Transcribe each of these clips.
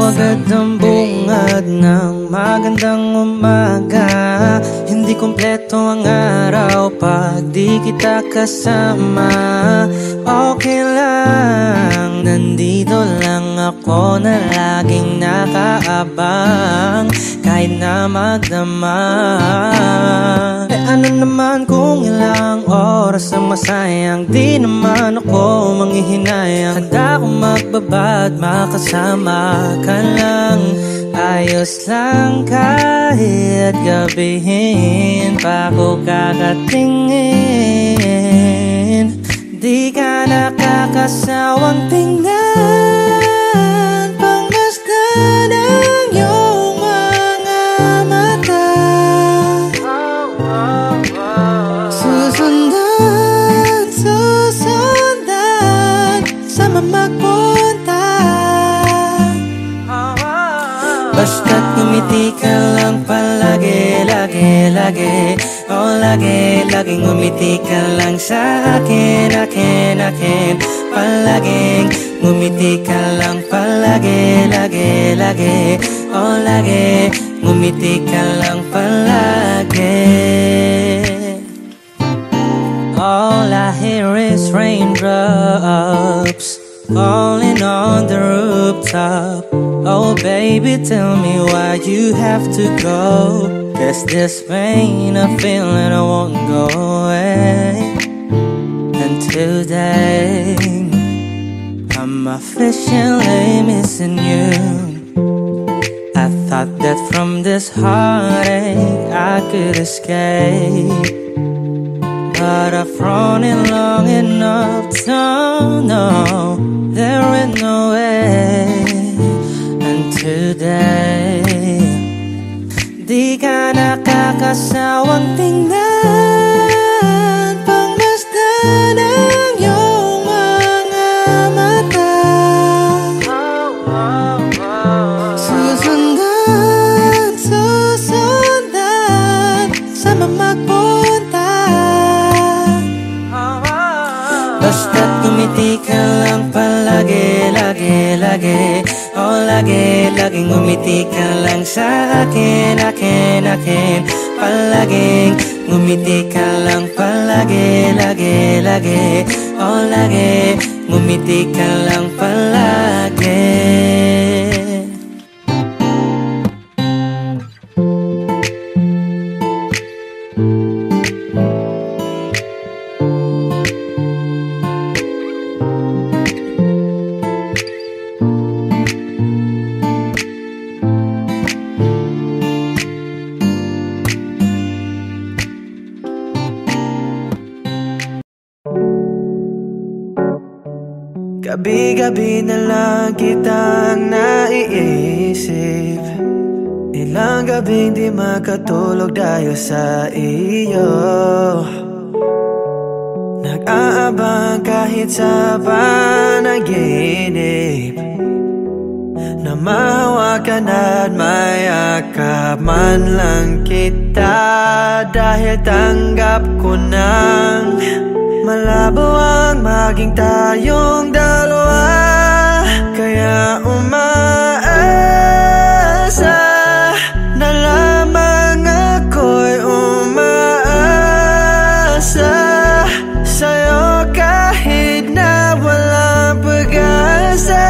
agad ang bungad ng magandang umaga. Hindi kumpleto ang araw pag di kita kasama. Okay lang, nandito lang ako na laging nakaabang kahit na magdama. Ano naman kung ilang oras ang masayang, di naman ako manghihinayang. Handa akong magbabad, makasama ka lang. Ayos lang kahit gabihin pa ko kakatingin. Di ka nakakasawang tingnan, pangmasdan ang iyong mga mata. Susundan, susundan sama magpunta. Basta't ngumiti ka lang palagi, lagi, lagi. Oh, lagi, laging ngumiti ka lang sa akin, akin, akin. Palaging ngumiti ka lang palagi, lagi, lagi. Oh, lagi, ngumiti ka lang palagi. All I hear is raindrops falling on the rooftop. Oh baby, tell me why you have to go. There's this pain I feel and I won't go away. And today I'm officially missing you. I thought that from this heartache I could escape, but I've run it long enough to know there is no way. And today di ka nakakasawang tingnan, pangmasdan ang iyong mga mata. Susundan, susundan sama magpunta. Basta't ngumiti ka lang palagi, lagi, lagi. Oh, lagi, laging ngumiti ka lang sa akin, akin, akin. Palaging ngumiti ka lang palagi, lagi, lagi. Oh, lagi, ngumiti ka lang palagi. Gabi-gabi na lang kitang naiisip. Ilang gabing di makatulog dahil sa iyo. Nag-aabang kahit sa panaginip, na mahawakan at mayakap man lang kita. Dahil tanggap ko nang malabo ang maging tayong dalawa. Kaya umaasa na lamang ako'y umaasa sa'yo kahit na walang pag-asa.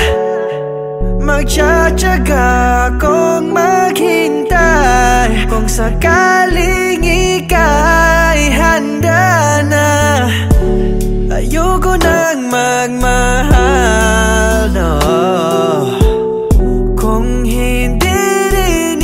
Magtsatsaga akong maghintay kung sakaling ika'y handa na. Ayoko nang magmahal, no, kung hindi rin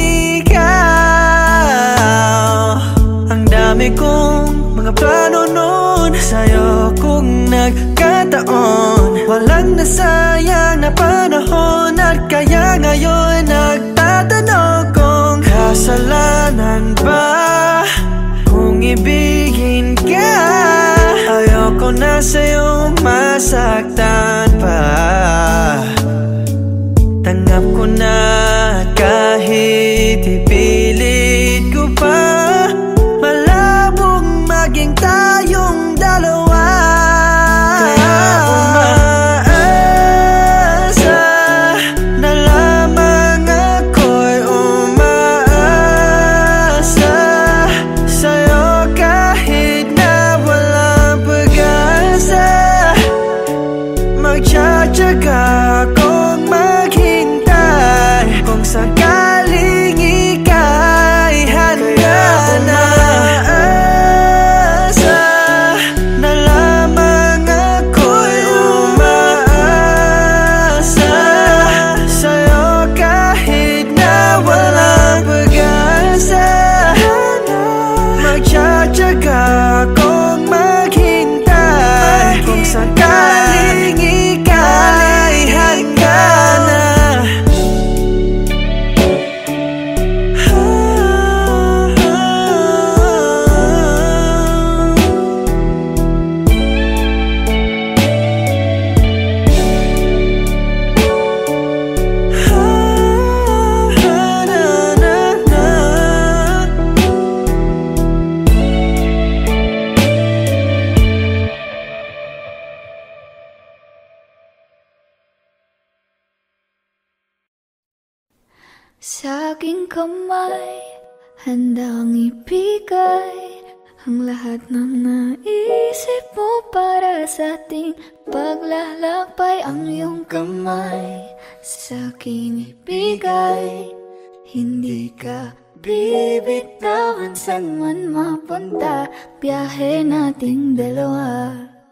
ikaw. Ang dami kong mga plano noon sa'yo kung nagkataon. Walang nasayang na panahon at kaya ngayon nagtatanong kung kasalanan ba kung ibigin ka. Ayoko na sa'yong masaktan pa. Tanggap ko na kahit ipilit ko pa. Malabong maging tayong dalawa. Kaya umaasa na lang Sa aking kamay, handang ibigay ang lahat ng naisip mo para sa ating paglalakbay. Ang iyong kamay sa akin ibigay, hindi ka bibitawan saan man mapunta, biyahe nating dalawa.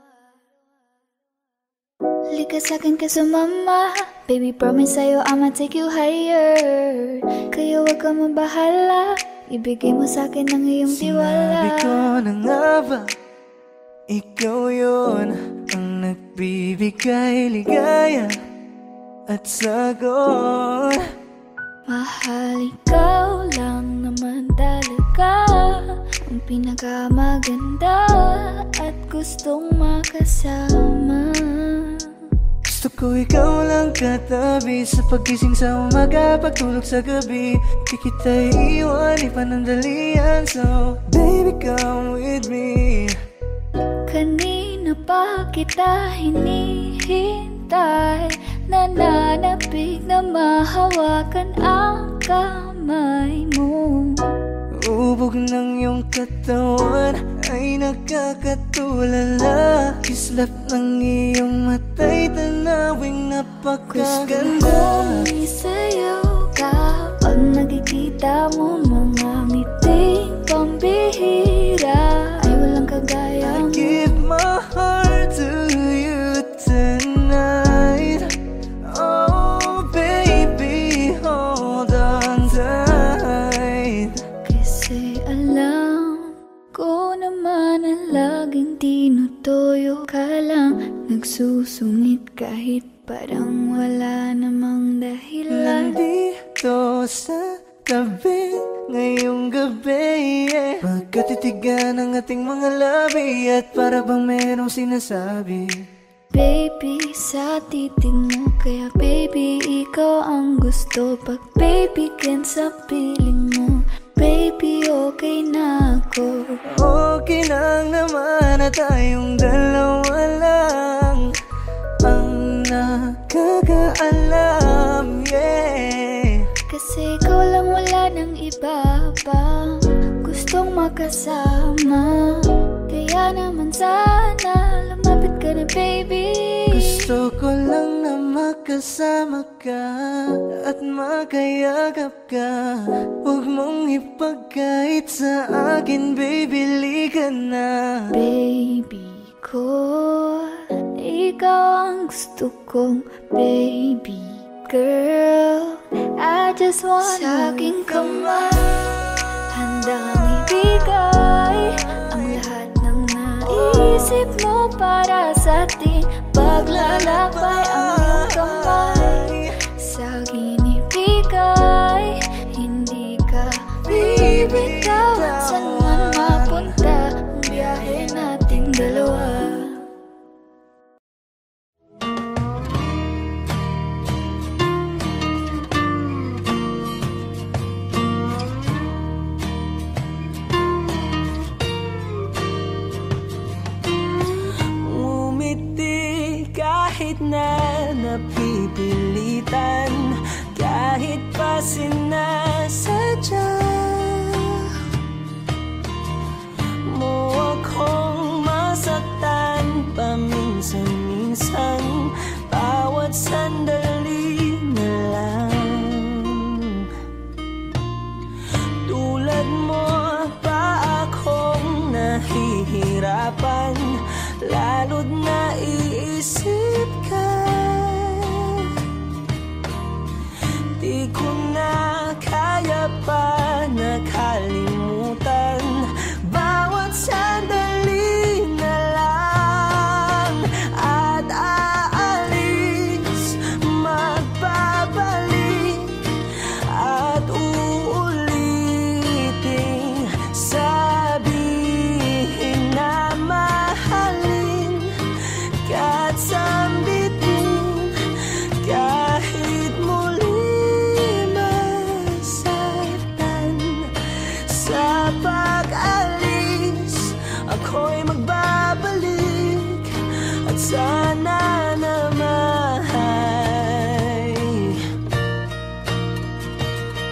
Lika sa'kin ka sumama, baby promise sa'yo I'ma take you higher. Kaya wag ka mabahala, ibigay mo sa'kin ang iyong tiwala. Sinabi ko na nga ba, ikaw yun ang nagbibigay ligaya at sagot. Mahal, ikaw lang naman talaga ang pinakamaganda at gustong makasama. Gusto ko ikaw lang katabi sa pagising sa umaga, pagtulog sa gabi. Di kita iiwan, di panandalian. So baby come with me. Kanina pa kita hinihintay, nananapig na mahawakan ang kamay mo. Ubog ng iyong katawan ay nakakatulala. Kislap ng iyong matay, tanawing napakaganda. Gusto sa'yo kapag nakikita mo mga ngiting pambihira, ay walang kagaya mo. I give my heart to you tonight. Oh baby, hold on tight. Kasi alam ko naman na laging tinutoyo ka lang, nagsusungit kahit parang wala namang dahilan. Nandito sa tabi ngayong gabi, yeah. Magkatitigan ang ating mga labi at para bang merong sinasabi. Baby, sa titig mo, kaya baby, ikaw ang gusto. Pag baby, can sa piling mo, baby, okay na ako. Okay lang naman na tayong dalawa lang ang nakakaalam, yeah. Kasi ikaw lang, wala nang iba pa gustong makasama. Kaya naman sana lumapit ka na baby. Gusto ko lang na makasama ka at makayagap ka. Huwag mong ipagkait sa akin, baby, lika na. Baby ko, ikaw ang gusto kong baby girl. I just wanna sa aking kamay, handang ibigay ang lahat ng naisip mo para sa ating paglalakbay. Ang iyong kamay sa akin ibigay, hindi ka bibitawan saan man mapunta, ang biyahe nating dalawa. Kahit na napipilitan, kahit pa sinasadya mo akong masaktan paminsan-minsan, bawat sandali na lang. Tulad mo pa akong nahihirapan, lalo't naiisip ka. Di ko na kaya pa nakalimutan, bawat sandali na lang. At aalis, magbabalik at uulitin, sabihin na mahalin ka at sambitin, kahit muli masaktan. Sa pag-alis, ako'y magbabalik at sana naman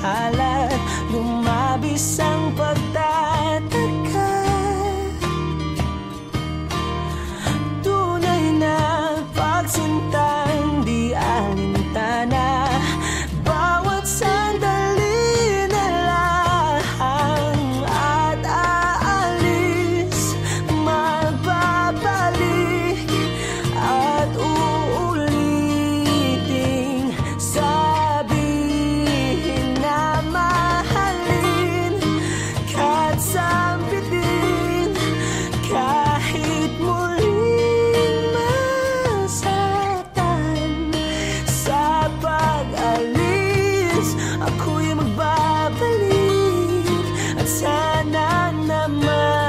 mahalan, lumabis ang pagtataka. Tunay na pagsintang di alintana, bawat sandali na lang at aalis, magbabalik at uuliting sabihin na mahalin kahit sampitin, kahit muling masaktan. Sa pag-alis, ako'y magbabalik at sana naman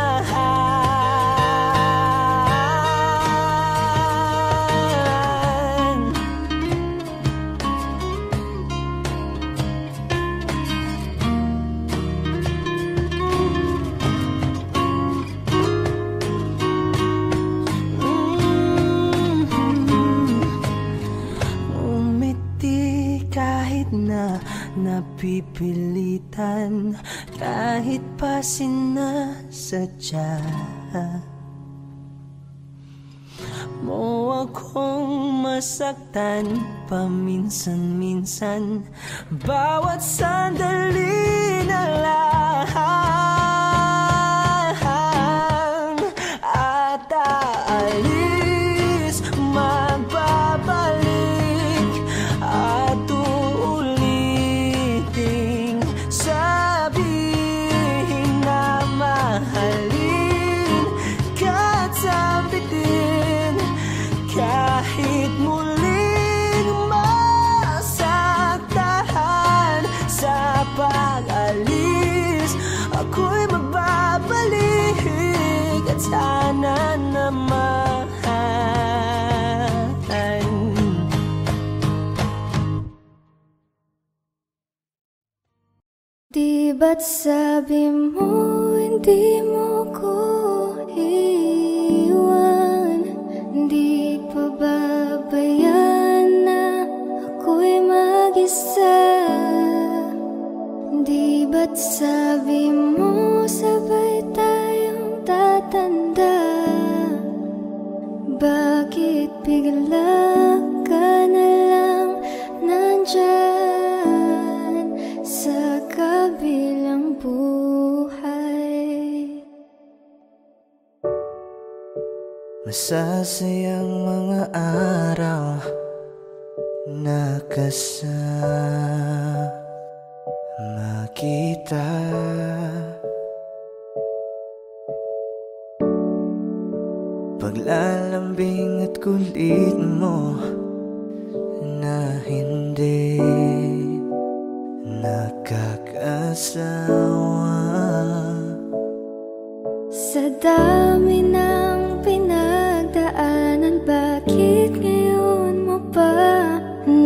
umiti kahit na napipilitan, kahit pa sinasadya mo akong masaktan paminsan-minsan, bawat sandali na lang at aalis, magbabalik at uuliting sabihin na mahalin kahit sampitin, kahit muling masaktan. Sa pag-alis, ako'y magbabalik at sana naman. Di ba't sabi mo hindi mo ko iwan? Di pa babayaan na ako'y mag-isa? Di ba't sabi mo sabay tayong tatanda? Bakit bigla ka na lang nandyan sa kabilang buhay? Masasayang mga araw na kasama kita, paglalambing at kulit mo na hindi nakakasawa. Sa dami ng pinagdaanan, bakit ngayon mo pa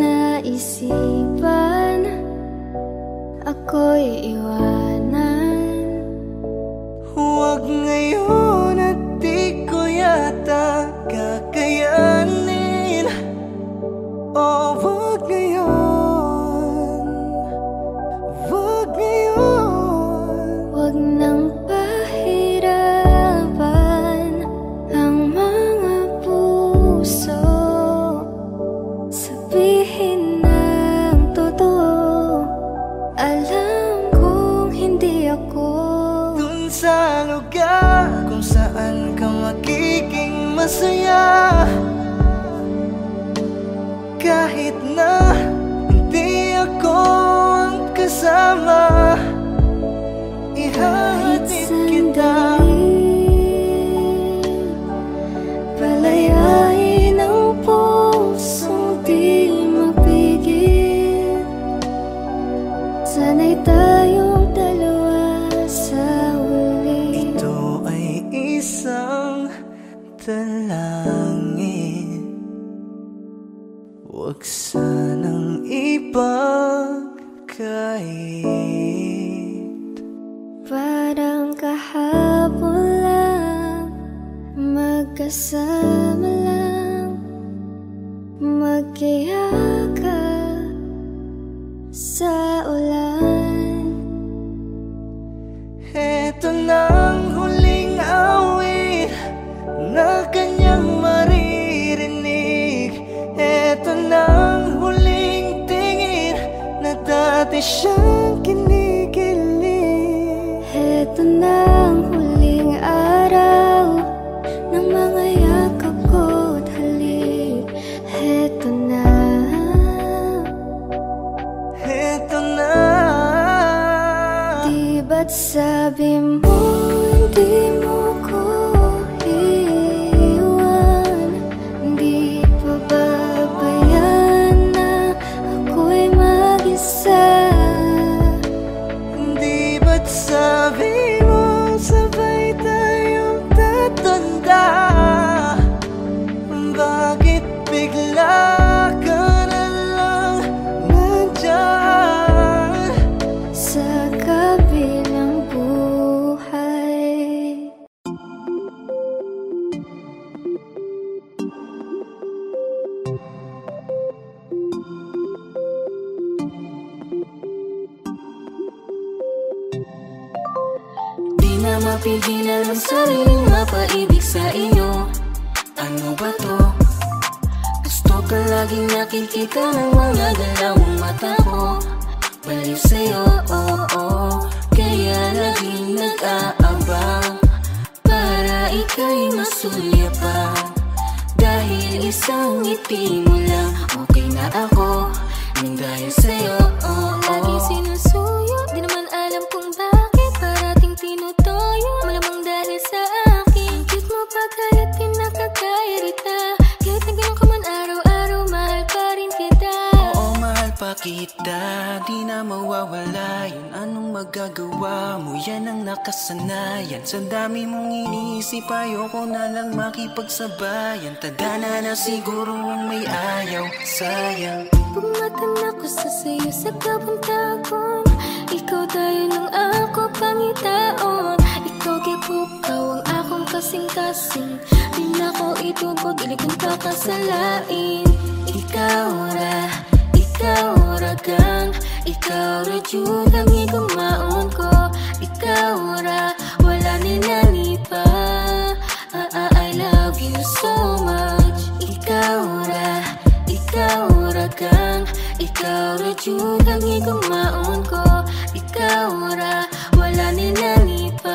naisipan ako'y iwanan? Huwag ngayon at di ko yata kakayanin. Oh, huwag ngayon, huwag ngayon. Huwag nang pahirapan ang mga puso, sabihin ng totoo, alam kong hindi ako Dun sa lugar kung saan ka magiging masaya, kahit na hindi ako ang kasama, kahit ihatid kita. sandali. Palayain ang pusong di mapigil. Sana'y tayong dalawa sa huli. Ito ay isang dalangin, huwag sanang ipagkait. Parang kahapon lang, magkasama lang, magkiyakap sa ulan. marami siyang kinikilig. Heto na ang huling araw ng mga yakap ko't halik. Heto na. Heto na. Di ba't sabi mo hindi mo ko iwan? Di pa babayaan na ako'y mag-isa? Di ba't sabi mo sabay tayong tatanda? Bakit bigla ka na lang nandyan Sa kabilang buhay? Di na mapigilan ang sariling mapaibig sa iyo. Ano ba to? Gusto ka laging nakikita ng mga dalawang mata ko. Baliw sa'yo, kaya laging nag-aabang para ika'y masulyapan. Dahil isang ngiti mo lang, okay na ako nang dahil sa'yo. Laging sinusuyo, di naman alam kung bakit parating tinutoyo. Malamang dahil sa akin, cute mo pa kahit di nakakairita. Kahit na ganun ka man araw-araw, mahal pa rin kita. Oo, mahal pa kita, di na mawawala yun. Anong magagawa mo? Yan ang nakasanayan. Sa dami mong iniisip, ayoko na lang makipagsabayan. Tadhana na siguro ang may ayaw, sayang. Pumatan ako sa sayo sa kabantagon. Ikaw tayo nung ako pangitaon. Ikaw gipukaw ang akong kasing-kasing. Di na ko itubog, ilikong kakasalain. Ikaw ra gang. Ikaw ra jud ang igumaon ko. Ikaw ra, wala nilani pa. I love you so much. Ikaw ra gang. Ikaw ra jud ang igumaon ko. Ikaw ra, wala nilani pa.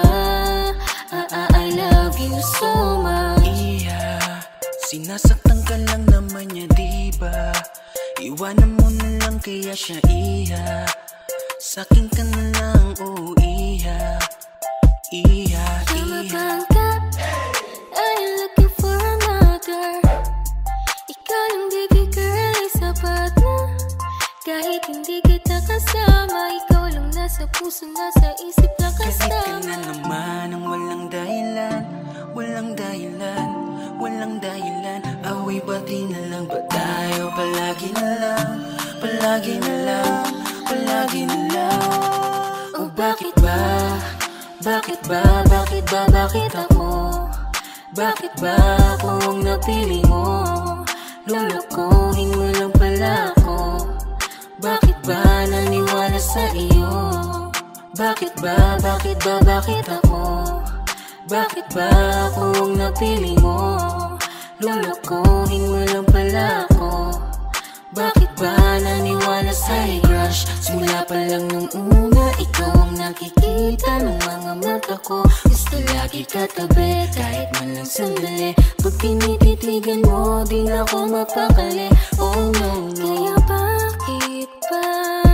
I love you so much. Iya, sinasaktan ka lang naman niya, diba? Iwanan mo na lang kaya siya, iya. Sa'kin ka na lang, oh iya. Iya, Tama iya. bang ka? I'm looking for another. Ikaw lang baby girl ay sapat na. Kahit hindi kita kasama, ikaw lang nasa puso, nasa isip lang Galit ka kasama. na naman ng walang dahilan. Walang dahilan, walang dahilan. Away bati na lang ba tayo? Palagi na lang, palagi na lang, palagi na lang. Oh bakit ba? Bakit ba? Bakit ba? Bakit ako? Bakit ba ako ang napili mo? Lolokohin mo lang pala ako. Bakit ba naniwala sa iyo? Bakit ba? Bakit ba? Bakit ako? Bakit ba ako ang napili mo? Lolokohin mo lang pala ako. Bakit ba naniwala sa'y crush? Simula pa lang nung una, ikaw ang nakikita ng mga mata ko. Gusto lagi katabi, kahit man lang sandali. Pag tinititigan mo, di na ako mapakali. Oh no, no. Kaya bakit ba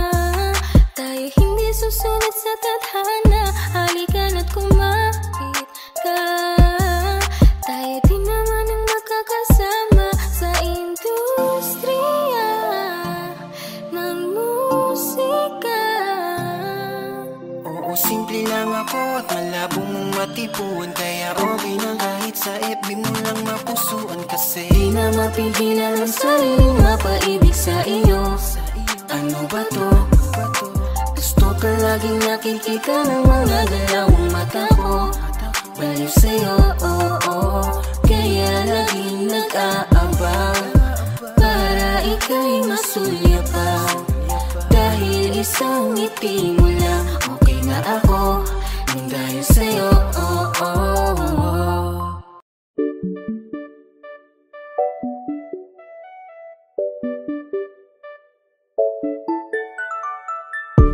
tayo hindi susunod sa tadhana? Halika na't kumapit ka. Tayo din naman ang makakasama sa industriya ng musika. Oo, simple lang ako at malabo mong matipuan. Kaya okay na kahit sa FB mo lang mapusuan. Kasi Di na mapigilan ang sariling mapaibig sa iyo. ano ba to? Gusto ka laging nakikita ng mga dalawang mata ko. Baliw sa'yo, kaya laging nag-aabang para ika'y masulyapan. Dahil isang ngiti mo lang, okay na ako nang dahil sa'yo.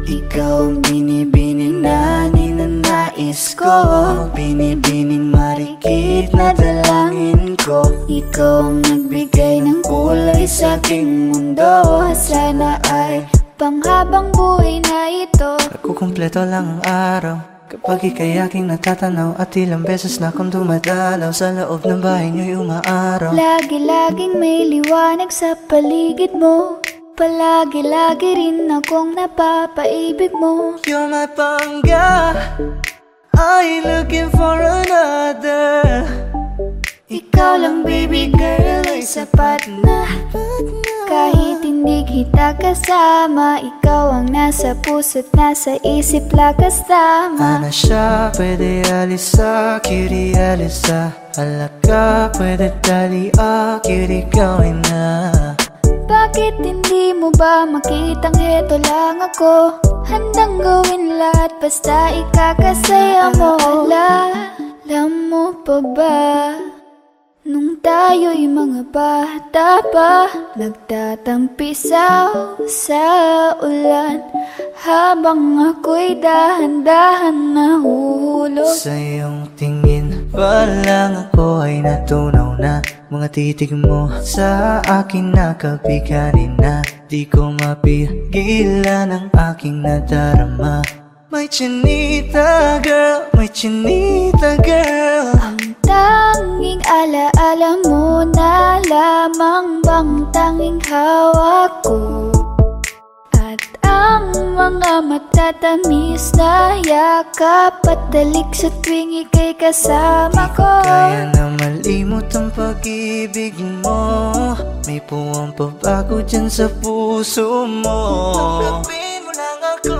Ikaw ang binibining na ninanais ko, binibining marikit na dalangin ko. Ikaw ang nagbigay ng kulay sa aking mundo. Sana ay panghabang buhay na ito. Nagkukumpleto lang ang araw kapag ika'y aking natatanaw, at ilang beses na akong dumadalaw sa loob ng bahay niyo'y umaaraw. Lagi-laging may liwanag sa paligid mo, palagi-lagi rin akong napapaibig mo. You're my pangga, I ain't looking for another. Ikaw lang baby girl ay sapat na. Kahit hindi kita kasama, ikaw ang nasa puso't nasa isip lakas tama. Ana siya, pwede alisa, cutie alisa. Halaka, pwede tali, cutie gawin na. Bakit hindi mo ba makitang heto lang ako? Handang gawin lahat basta ikakasaya mo. Alam mo pa ba, nung tayo'y mga bata pa, nagtatampisaw sa ulan, habang ako'y dahan-dahan nahuhulog. Sa iyong tingin pa lang ako ay natunaw na. Mga titig mo sa akin nakabiganin na. Di ko mapigilan ang aking nadarama. My chinita girl, my chinita girl. Ang tanging alaala mo na lamang bang tanging hawak ko, at ang mga matatamis na yakap at dalik sa tuwing ika'y kasama ko. Kaya na malimot ang pag-ibig mo, may puwang pabago dyan sa puso mo. Tanggapin mo lang ako,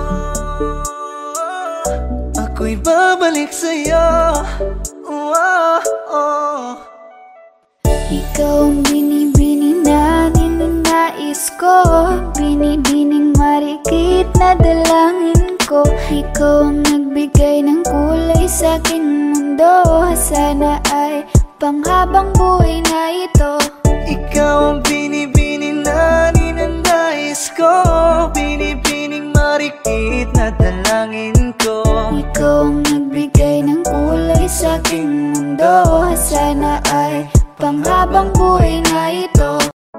ako'y babalik sa'yo. Ikaw ang binibining na ninanais ko, binibining marikit na dalangin ko. Ikaw ang nagbigay ng kulay sa aking mundo. Sana ay panghabang buhay na ito. Ikaw ang binibining na ninanais ko, binibining marikit na dalangin ko. Ikaw ang nagbigay ng kulay sa aking mundo. Sana ay panghabang buhay na ito.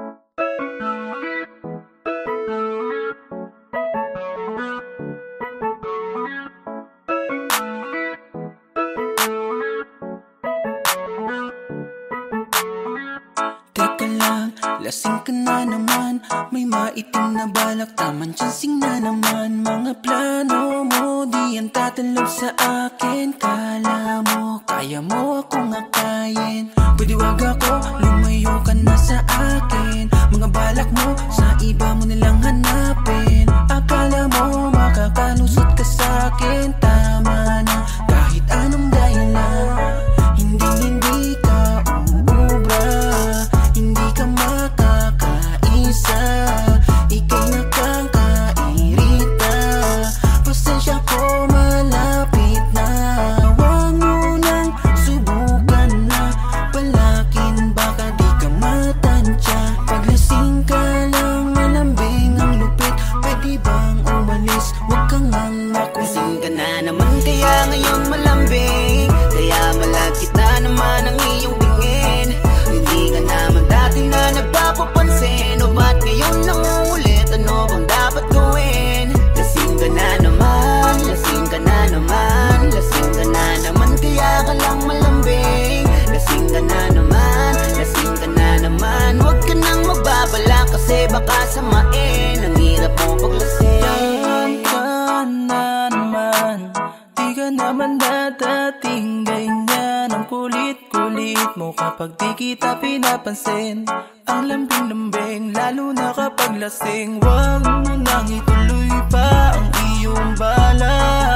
Teka lang, lasing ka na naman. May maitim na balak, tamang chansing na naman. Mga plano mo, di yan tatalob sa akin. Kala mo, kaya mo akong akayin. Pwede wag ako, lumayo ka na sa akin. Mga balak mo, sa iba mo nilang hanapin. Akala mo, makakalusot ka sa akin. Tama na, kahit anong dahilan. Hindi ka uubra, hindi ka makakaisa. Ika'y nakakairita, pasensya ko malapit na. Huwag mo nang subukan na palakin, baka di ka matansya. Paglasing ka lang malambing ang lupit, pwede bang umalis? Huwag kang ang makusin ka na naman, kaya ngayon malambing. Kaya malagkit na naman ang iyong tingin. Hindi ka naman dati na nagpapapansin. O ba't ngayon lang ulit, ano bang dapat gawin? Lasing ka na naman, lasing ka na naman, lasing ka na naman, kaya ka lang malambing. Lasing ka na naman, lasing ka na naman. Huwag ka nang magbabala kasi baka samain. Ang hirap mo paglasing. Yan ka na naman, di ka naman dadating ganyan. Ang kulit-kulit mo kapag di kita pinapansin. Ang lambing-lambing, lalo na kapag lasing. Huwag mo nang ituloy pa ang iyong bala.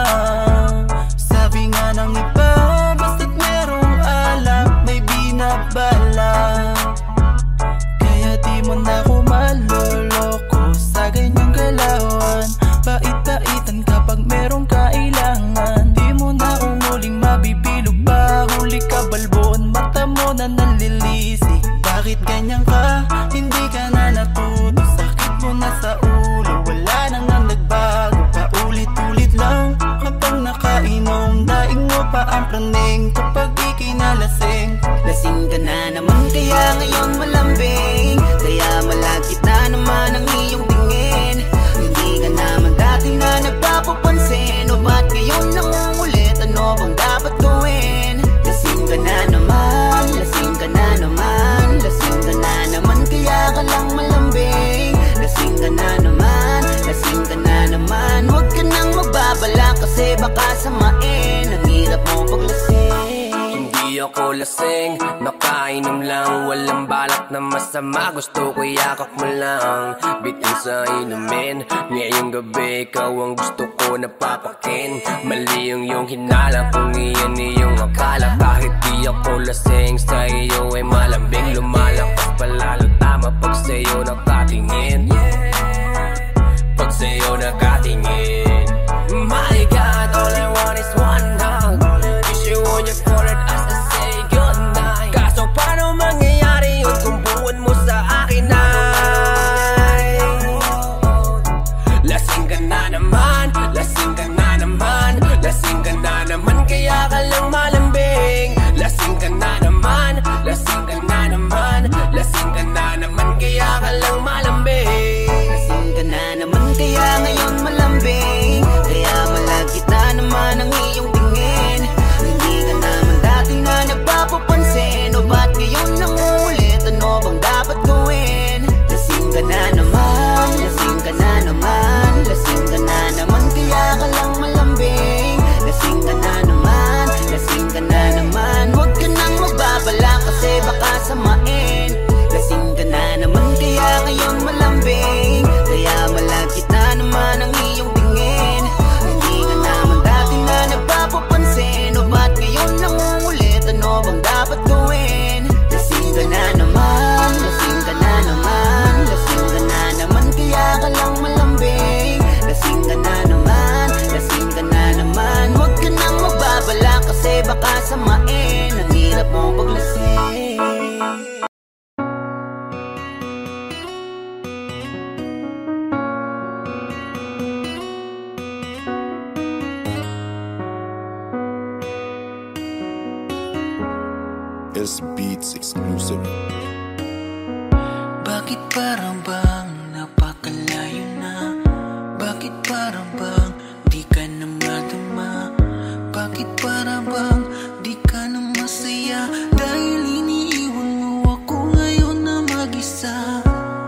Sabi nga ng iba, basta't merong alak, may binabala. Kaya di mo na ako maloloko sa ganyang galawan. Bait-baitan kapag merong kailangan. Di mo na ako muling mabibilog pa. Huli ka balbon, mata mo na nalilisi. Bakit ganyan ka? Hindi ka na natuto. Sakit mo na sa ulo, wala nang nagbago. ngayon malambing, kaya malagkit na naman ang iyong tingin. Hindi ka naman dati na nagpapapansin, o ba't ngayon nangungulit? Ano bang dapat gawin? Lasing ka na naman, lasing ka na naman, lasing ka na naman, kaya ka lang malambing. Lasing ka na naman, lasing ka na naman, huwag ka nang magbabala kasi baka samain. Ang hirap mo paglasing. Hindi ako lasing, nakainom lang, walang balak na masama. Gusto ko yakap mo lang, bitin sa inumin. Ngayong gabi, ikaw ang gusto ko napapakin. Mali yung iyong hinala, kung iyan iyong akala. Kahit di ako lasing, sa iyo ay malambing. Lumalakas palalo, tama pag sa'yo nakatingin. Pag sa'yo nakatingin. My God, all I want is one hug. Kiss you on your forehead as I say goodnight. Kaso paano mangyayari yun kung buwan mo sa akin ay lasing ka na naman, lasing ka na naman, lasing ka na naman, kaya ka lang malambing. Lasing ka na naman, lasing ka na naman, lasing ka na naman, kaya ka lang malambing. Lasing ka na naman, kaya ngayon malambing, kaya malagkit na naman ang iyong tingin. Hindi ka naman dati na nagpapapansin, o ba't ngayon nangulit? Ano bang dapat gawin? Lasing ka na naman, lasing ka na naman, lasing ka na naman, kaya ka lang malambing. Lasing ka na naman, lasing ka na naman, huwag ka nang magbabala kasi baka samain. Lasing ka na naman, kaya ngayon malambing, kaya malagkit na naman ang iyong tingin. Hindi ka naman dati na nagpapapansin, o ba't ngayon nangungulit? Ano bang dapat gawin? Lasing ka na naman, lasing ka na naman, lasing ka na naman, kaya ka lang malambing. Lasing ka na naman, lasing ka na naman, huwag ka nang magbabala kasi baka samain. Ang hirap mo paglasing. S Beats exclusive. Bakit parang bang napakalayo na? Bakit parang bang di ka na madama? Bakit parang bang di ka na masaya? Dahil iniiwan mo ako ngayon na mag-isa.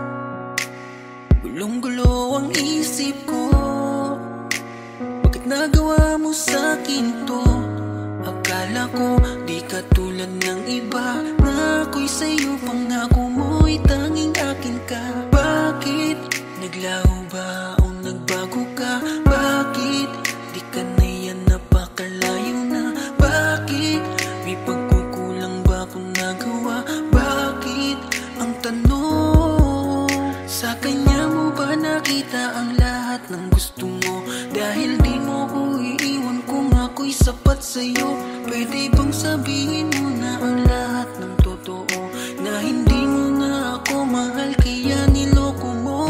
Gulong-gulo ang isip ko, bakit nagawa mo sa'kin to? Akala ko di ka tulad ng iba, na ako'y sa'yo pangako mo'y tanging akin ka. Bakit naglaho ba o nagbago ka? Bakit di ka na yan, napakalayo na? Bakit may pagkukulang ba kung nagawa? Bakit ang tanong, sa kanya mo ba nakita ang lahat ng gusto mo? Dahil di mo ko iiwan kung ako'y sapat sa'yo. Pwede bang sabihin mo na ang lahat ng totoo, na hindi mo na ako mahal kaya niloko mo?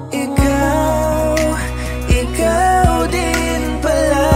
Ikaw din pala,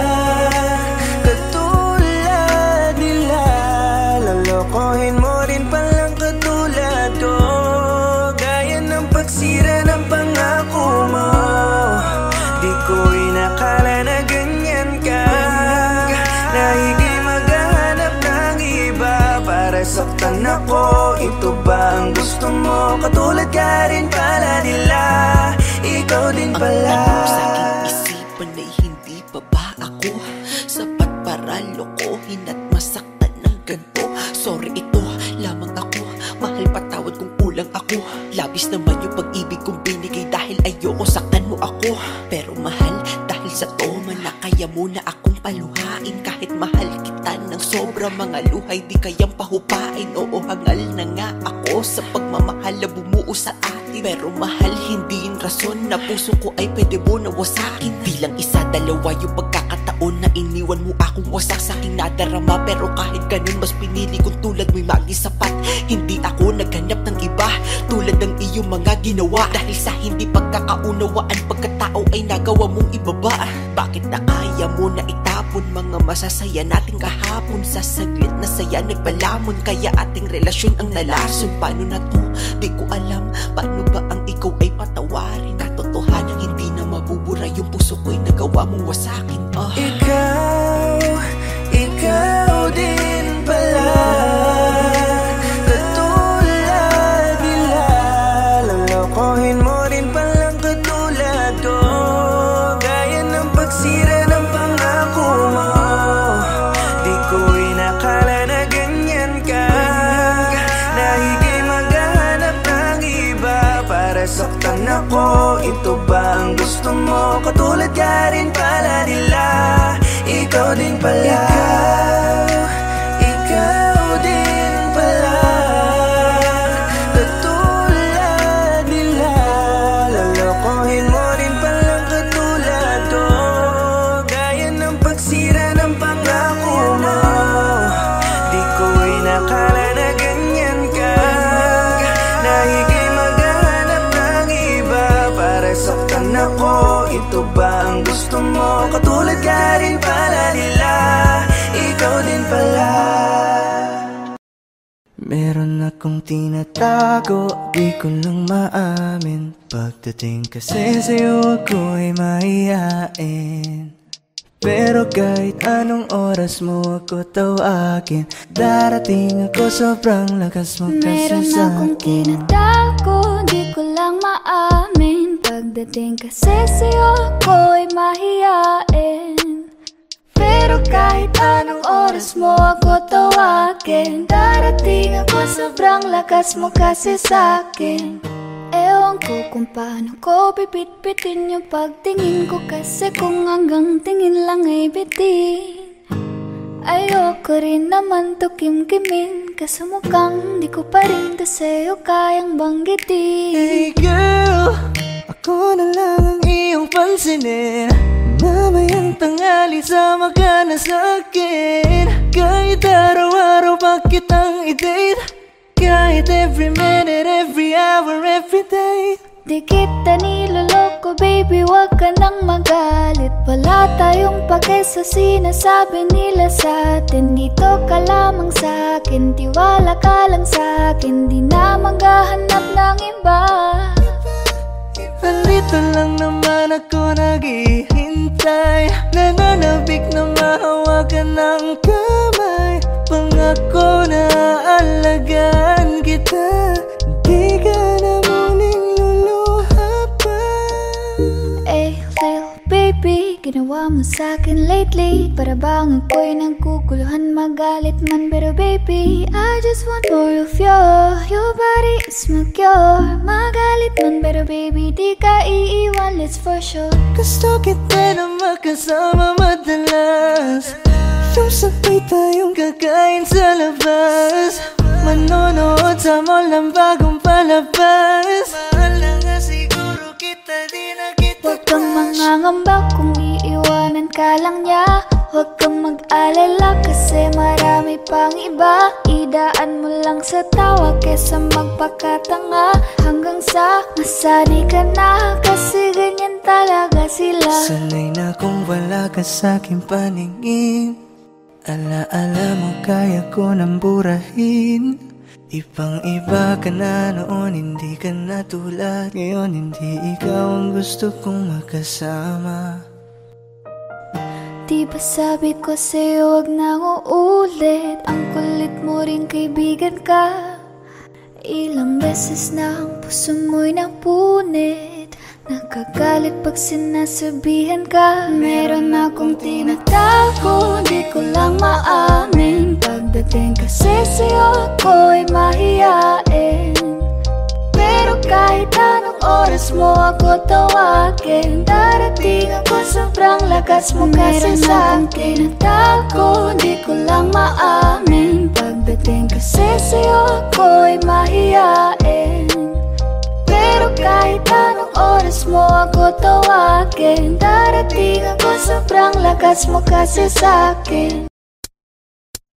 katulad nila. Lolokohin mo rin palang katulad ko, gaya ng pagsira ng pangako mo. Di ko inakala na ganyan ka, na hindi maghahanap ng iba para saktan ako. Ito ba ang gusto mo? Katulad ka rin pala nila. Ikaw din pala. Ang sa aking isipan ay hindi pa ba ako sapat para lokohin at masaktan ng ganito? Sorry, ito lamang ako, mahal patawad kung kulang ako. Labis naman yung pag-ibig kong binigay dahil ayoko saktan mo ako. Pero mahal, dahil sa toma na kaya mo na akong paluhain. Kahit mahal kita ng sobra, mga luhay di kayang pahupain. Oo, hangal na nga ako sa pagmamahal na bumuo sa atin. Pero mahal, hindi yung rason na puso ko ay pwede mo na wasakin. Bilang isa, dalawa yung pagkakataon na iniwan mo akong wasak sa aking nadarama. Pero kahit ganun, mas pinili kong tulad mo'y maging sapat. Hindi ako naghanap ng iba tulad ng iyong mga ginawa. Dahil sa hindi pagkakaunawaan, pagkatao ay nagawa mong ibaba. Bakit na kaya mo na itapon hapon. Mga masasaya nating kahapon, sa saglit na saya nagpalamon. Kaya ating relasyon ang nalason. Paano na to? Di ko alam. Paano ba ang ikaw ay patawarin? Katotohanan hindi na mabubura, yung puso ko'y nagawa mong wasakin. Ikaw din pala, katulad nila. Lolokohin mo rin palang katulad ko, gaya ng pagsira ng pangako mo. Di ko inakala na ganyan ka, na hindi maghahanap ng iba para saktan ako. Ito ba ang gusto mo? Katulad ka rin pala nila. Ikaw din pala, ikaw din pala, katulad nila. Lolokohin mo rin palang katulad ko, gaya ng pagsira ng pangako mo. Di ko inakala na ganyan ka, na hindi maghahanap ng iba para saktan ako. Ito ba ang gusto mo? Katulad ka rin pala nila. Ikaw din pala. Meron akong tinatago, di ko lang maamin. Pagdating kasi sa'yo ako'y mahihain. Pero kahit anong oras mo ako tawagin, darating ako, sobrang lakas mo kasi Meron sa'kin. akong tinatago, di ko lang maamin. Pagdating kasi sa'yo ako'y mahihain. Pero kahit anong oras mo ako tawagin, darating ako, sobrang lakas mo kasi sa'kin. Ewan ko kung paano ko bibit-bitin yung pagtingin ko, kasi kung hanggang tingin lang ay bitin. Ayoko rin naman to kim-kimin, kaso mukhang di ko pa rin to sa'yo kayang banggitin. Hey girl, ako na lang ang iyong pansinin. Mamayang tanghali sama ka na sa'kin. Kahit araw-araw pa kitang i-date, kahit every minute, every hour, every day. Di kita niloloko baby, wag ka nang magalit. Wala tayong pake sa sinasabi nila sa'tin. Dito ka lamang sa'kin, tiwala ka lang sa'kin. Di na maghahanap ng iba. Nandito lang naman ako naghihintay, nananabik na mahawakan ng kamay. Pangako na alagaan kita, di ka na muling luluha pa. Eh, little baby, ginawa mo sa'kin lately. Para bang ako'y nagkukuluhan, magalit man. Pero baby, I just want more of you. Your body is my cure. Magalit man, pero baby, di ka iiwan, let's for sure. Gusto kita na makasama madalas, yung sabay tayong kakain sa labas, manonood sa mall ng bagong palabas. Mahal na nga siguro kita, di na kita. Huwag kang mangangamba kung iiwanan ka lang niya. Huwag kang mag-alala kasi marami pang iba. Idaan mo lang sa tawa kesa magpakatanga, hanggang sa masanay ka na, kasi ganyan talaga sila. Sanay na kung wala ka sa'king paningin. Alaala mo kaya ko nang burahin. Ibang iba ka na noon, hindi ka na tulad ngayon. Hindi ikaw ang gusto kong makasama. Di ba sabi ko sa'yo wag na uulit? Ang kulit mo rin kaibigan ka. Ilang beses na ang puso mo'y napunit. Nakagalit pag sinasabihan ka. Meron akong tinatago, di ko lang maamin. Pagdating kasi sa'yo ako'y mahihain. Pero kahit anong oras mo ako tawagin, darating ako, sobrang lakas mo kasi sa'kin. Tinatago, di ko lang maamin. Pagdating kasi sa'yo ako'y mahihain. Pero kahit anong oras mo ako tawagin, darating ako, sobrang lakas mo kasi sa'kin.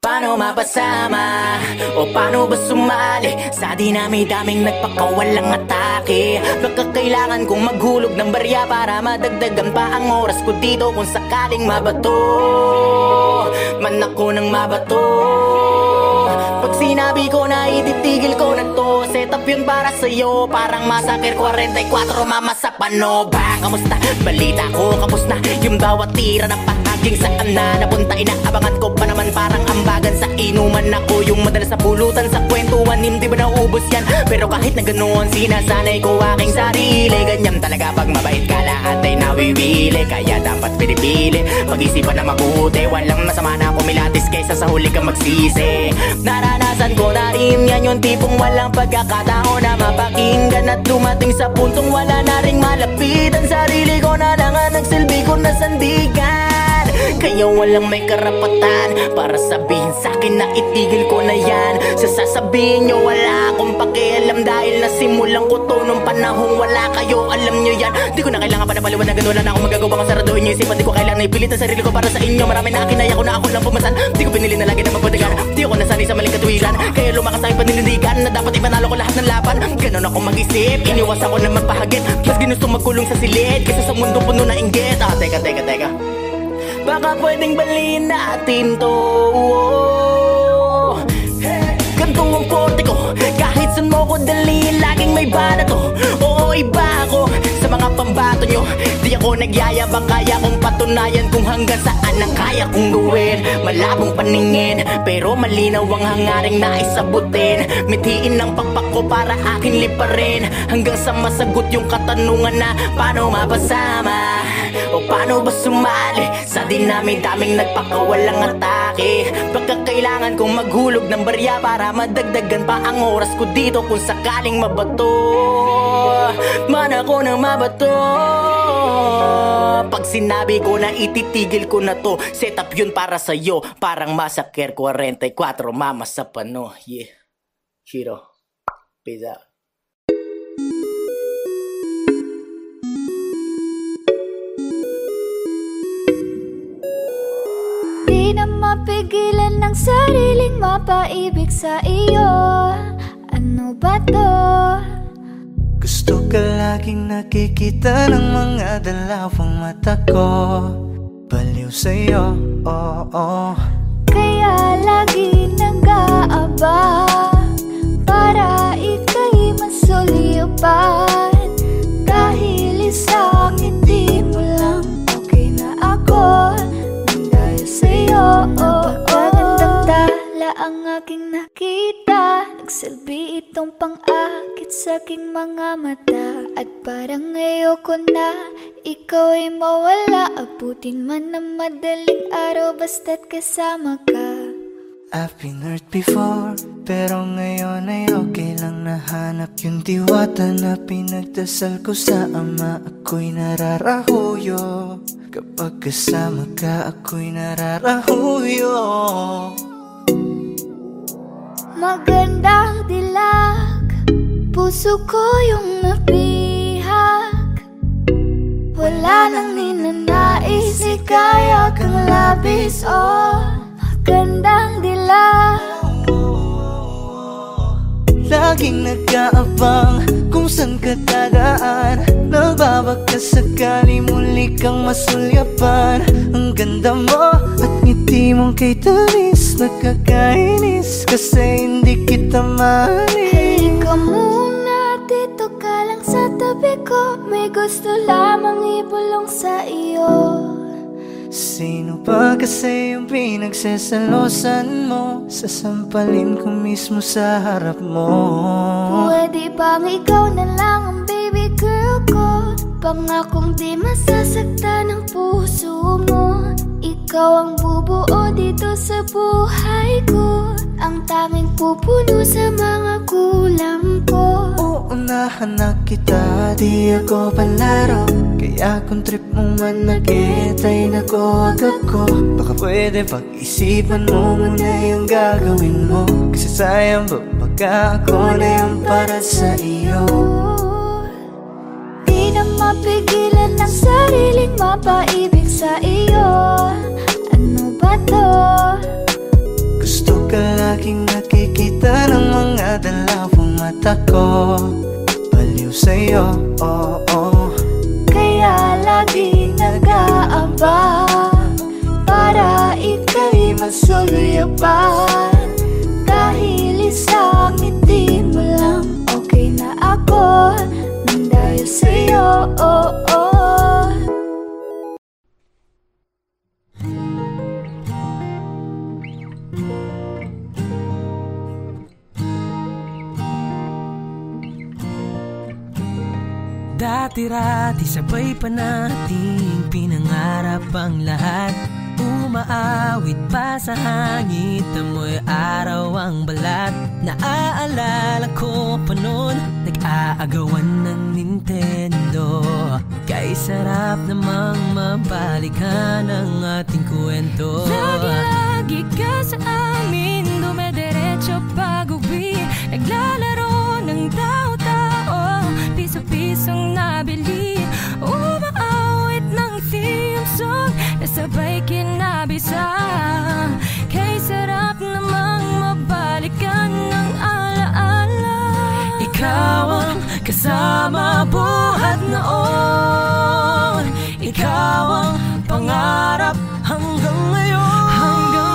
paano mapasama? O paano ba sumali sa dinami-daming nagpakawalang atake? Baka kailangan kong maghulog ng barya para madagdagan pa ang oras ko dito kung sakaling mabato man ako ng mabato. Pag sinabi ko na ititigil ko na to, set up yun para sa'yo, parang Massacre 44, mama sa pano ba? Kamusta? Balita ko, kamusta? Yung bawat tira na pahaging saan na napunta, inaabangan ko pa naman parang ambagan sa inuman. Ako yung madalas na pulutan sa kwentuhan, hindi ba naubos yan? Pero kahit na ganoon, sinasanay ko aking sarili. Ganyan talaga pag mabait ka, lahat ay nawiwili. Kaya dapat pinipili, pag-isipan na mabuti. Walang masama na kumilatis kaysa sa huli kang magsisi. Naranasan ko na rin yan, yung tipong walang pagkakataon na mapakinggan at dumating sa puntong wala na ring malapit. Ang sarili ko na lang ang nagsilbi ko na sandigan. Kaya walang may karapatan para sabihin sa'kin na itigil ko na yan. Sasabihin nyo wala akong pakialam dahil nasimulan ko to nung panahong wala kayo, alam nyo yan. Di ko na kailangan pa na paliwanagan, wala na akong magagawa kung saraduhin nyo isipan. Di ko kailangan na ipilit ang sarili ko para sa inyo. Marami na akin, ko na ako lang pumasan. Di ko pinili na lagi na magpadagan. Di ako nasanay sa maling katuwiran, kaya lumakas aking paninindigan na dapat ipanalo ko lahat ng laban. Ganon ako mag-isip, iniwas ako na magpahagit. Mas ginusto magkulong sa silid kaysa sa mundo puno na inggit. Teka baka pwedeng baliin natin to. Ganto ang korte ko, kahit saan mo ko dalhin, laging may bala to. Oo, iba ako sa mga pambato nyo. Di ako nagyayabang, kaya kong patunayan kung hanggang saan ang kaya kong gawin. Malabong paningin, pero malinaw ang hangaring naisabutin. Mithiin ang pakpak ko para akin liparin, hanggang sa masagot yung katanungan na paano mapasama? O paano ba sumali sa dinami-daming nagpakawalang atake? Baka kailangan kong maghulog ng barya para madagdagan pa ang oras ko dito kung sakaling mabato man ako ng mabato. Pag sinabi ko na ititigil ko na to, set up yun para sa'yo, parang Massacre 44, mama sa pano. Yeah, Shiro, peace out. Di na mapigilan ng sariling mapaibig sa iyo. Ano ba to? Gusto ka laging nakikita ng mga dalawang mata ko. Baliw sa'yo, oo. Kaya lagi nag-aabang para ika'y masulyapan. Dahil isang hindi mo lang okay na ako nang dahil sa'yo, napakagandang tala ang aking nakita. Nagsilbi itong pang-akit sa aking mga mata. At parang ayoko na ikaw ay mawala. Abutin man ng madaling araw basta't kasama ka. I've been hurt before, pero ngayon ay okay lang. Nahanap yung diwata na pinagdasal ko sa ama. Ako'y nararahuyo, kapag kasama ka ako'y nararahuyo. Magandang dilag, puso ko yung nabihag. Wala nang ninanais, ikaya kang labis, oh. Magandang dilag. Laging nag-aabang kung saan ka dadaan. Nagbabaka sakali muli kang masulyapan. Ang ganda mo at ngiti mong kay tamis, nakakainis kasi hindi kita mahalin. Halika muna, dito ka lang sa tabi ko. May gusto lamang ibulong sa iyo. Sino ba kasi yung pinagsasalosan mo? Sasampalin ko mismo sa harap mo. Pwede bang ikaw na lang ang baby girl ko? Pangakong di masasaktan ang puso mo. Ikaw ang bubuo dito sa buhay ko, ang tanging pupuno sa mga kulang ko. Uunahan na kita, di ako palaro. Kaya kung trip mo man nag-etay na ko agad ko. Baka pwede pag-isipan mo muna yung gagawin mo. Kasi sayang ba baka ako na yung para sa iyo. Di na mapigilan ng sariling mapaibig sa iyo. Ano ba to? ka laging nakikita ng mga dalawang mata ko. Baliw sa'yo, oh, oh. Kaya lagi nag-aaba para ika'y masuluyapan. Dahil isang ngiti mo lang, okay na ako nang dahil sa'yo, oh, oh. Dati-rati sabay pa nating pinangarap ang lahat. Umaawit pa sa hangit, amoy araw ang balat. Naaalala ko pa noon, nag-aagawan ng Nintendo. Kay sarap namang mabalikan ang ating kwento. Lagi-lagi ka sa amin, dumediretso pag-uwi. Naglalaro ng tao-tao, piso-pisong nabili. Umaawit ng theme song, nasabay kinabisa. Kay sarap namang mabalikan ng alaala. Ikaw ang kasama buhat noon. Ikaw ang pangarap hanggang ngayon. Hanggang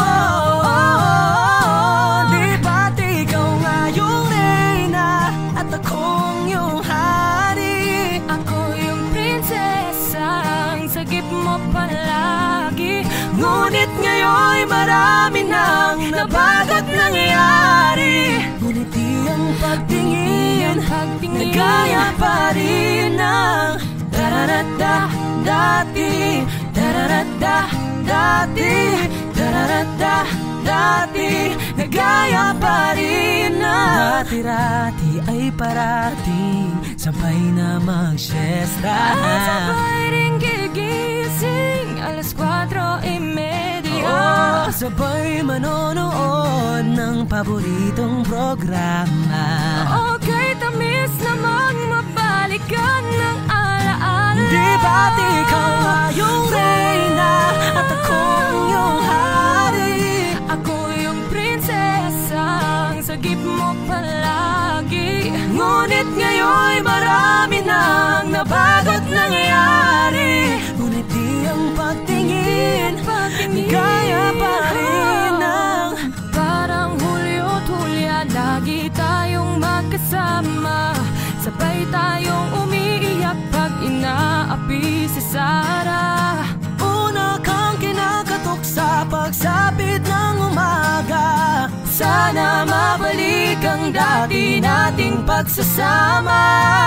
ngayon. Di ba't ikaw nga yung reyna at akong yung hari? Ako yung prinsesang sagip mo palagi. Ngunit ngayon'y marami nang nabago't nangyayari. Ngunit di ang pagtingin nagaya pa rin ng dararada dati. Dararada dati. Dararada dati. Nagaya pa rin ng dati-rati ay parating, sabay na mag-siesta. Sabay rin gigising, alas 4:30. Oh, sabay manonood ng paboritong programa. Okay, tamis namang mabalikan ng alaala. Di ba't ikaw yung reyna at akong yung hari? Ako yung prinsesang sagip mo palagi. Ngunit ngayon'y marami nang nabago't nangyayari. Ngunit di ang pagtingin kaya pa rin ng parang Hulyo't Hulya, lagi tayong magkasama. Sabay tayong umiiyak pag inaapi si Sarah. Una kang kinakatok sa pagsapit ng umaga. Sana mabalik ang dati nating pagsasama.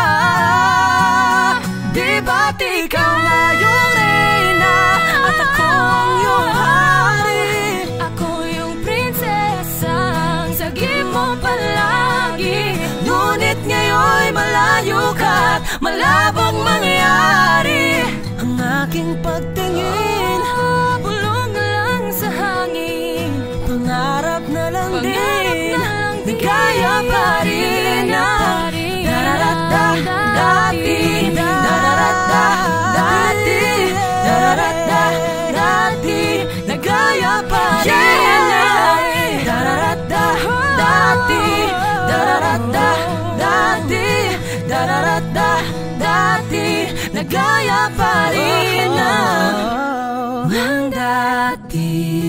Di ba't ikaw nga yung reyna at akong yung hari? Ako yung prinsesang sagip mo palagi. Ngunit ngayon'y malayo ka't malabong mangyari. Ang aking pagtingin bulong na lang sa hangin. Pangarap na lang din, nagaya pa rin ang dararada dati. Dararada dati. Dararada dati. Nagaya pa rin ang dararada dati. Dararada dati. Dararada dati. Nagaya pa rin ang dati.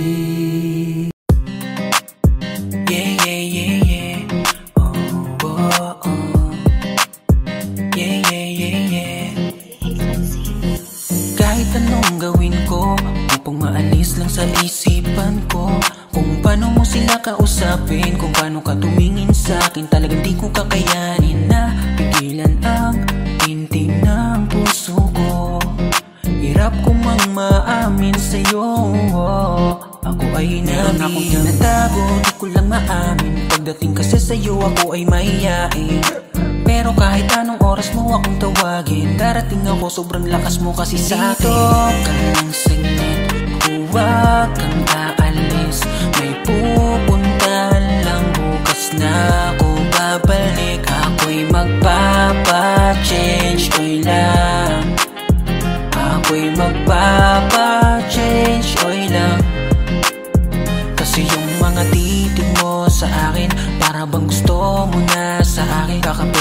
Sa isipan ko kung paano mo sila kausapin, kung paano ka tumingin sa akin. Talagang di ko kakayanin na pigilan ang tintig ng puso ko. Hirap ko mang maamin sa'yo, ako ay meron akong tinatago, di ko lang maamin. Pagdating kasi sa'yo ako ay mahiyain. Pero kahit anong oras mo akong tawagin, darating ako, sobrang lakas mo kasi sa akin. Dito ka lang saglit, huwag kang aalis. May pupuntahan lang, bukas na ako babalik. Ako'y magpapa-change, oy lang. Ako'y magpapa-change, oy lang. Kasi yung mga di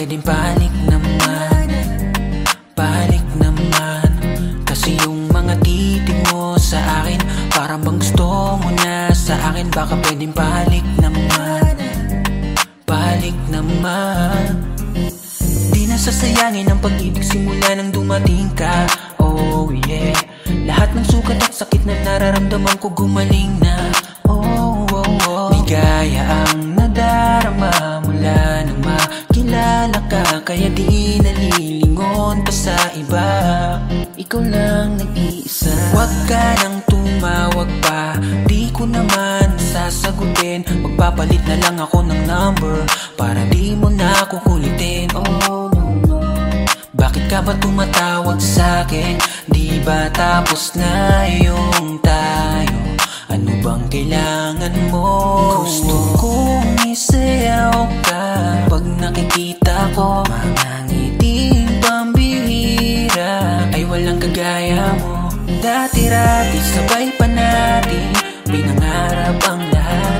pwedeng balik naman? Balik naman. Kasi yung mga titig mo sa akin parang bang gusto mo na sa akin. Baka pwedeng balik naman. Balik naman. Di na sasayangin ang pag-ibig simula nang dumating ka. Oh yeah. Lahat ng sugat at sakit na nararamdaman ko gumaling na. Oh, oh, oh. Ligaya ang nadarama mula nang makilala ka. Kaya di nalilingon pa sa iba. Ikaw lang nag-iisa. Huwag ka nang tumawag pa, di ko naman sasagutin. Magpapalit na lang ako ng number para di mo na kukulitin. Oh no, no. Bakit ka ba tumatawag sa'kin? Di ba tapos na yung tayo? Ano bang kailangan mo? Gusto kong isayaw ka pag nakikita ko. Mga ngiting pambihira ay walang kagaya mo. Dati-rati sabay pa natin pinangarap ang lahat.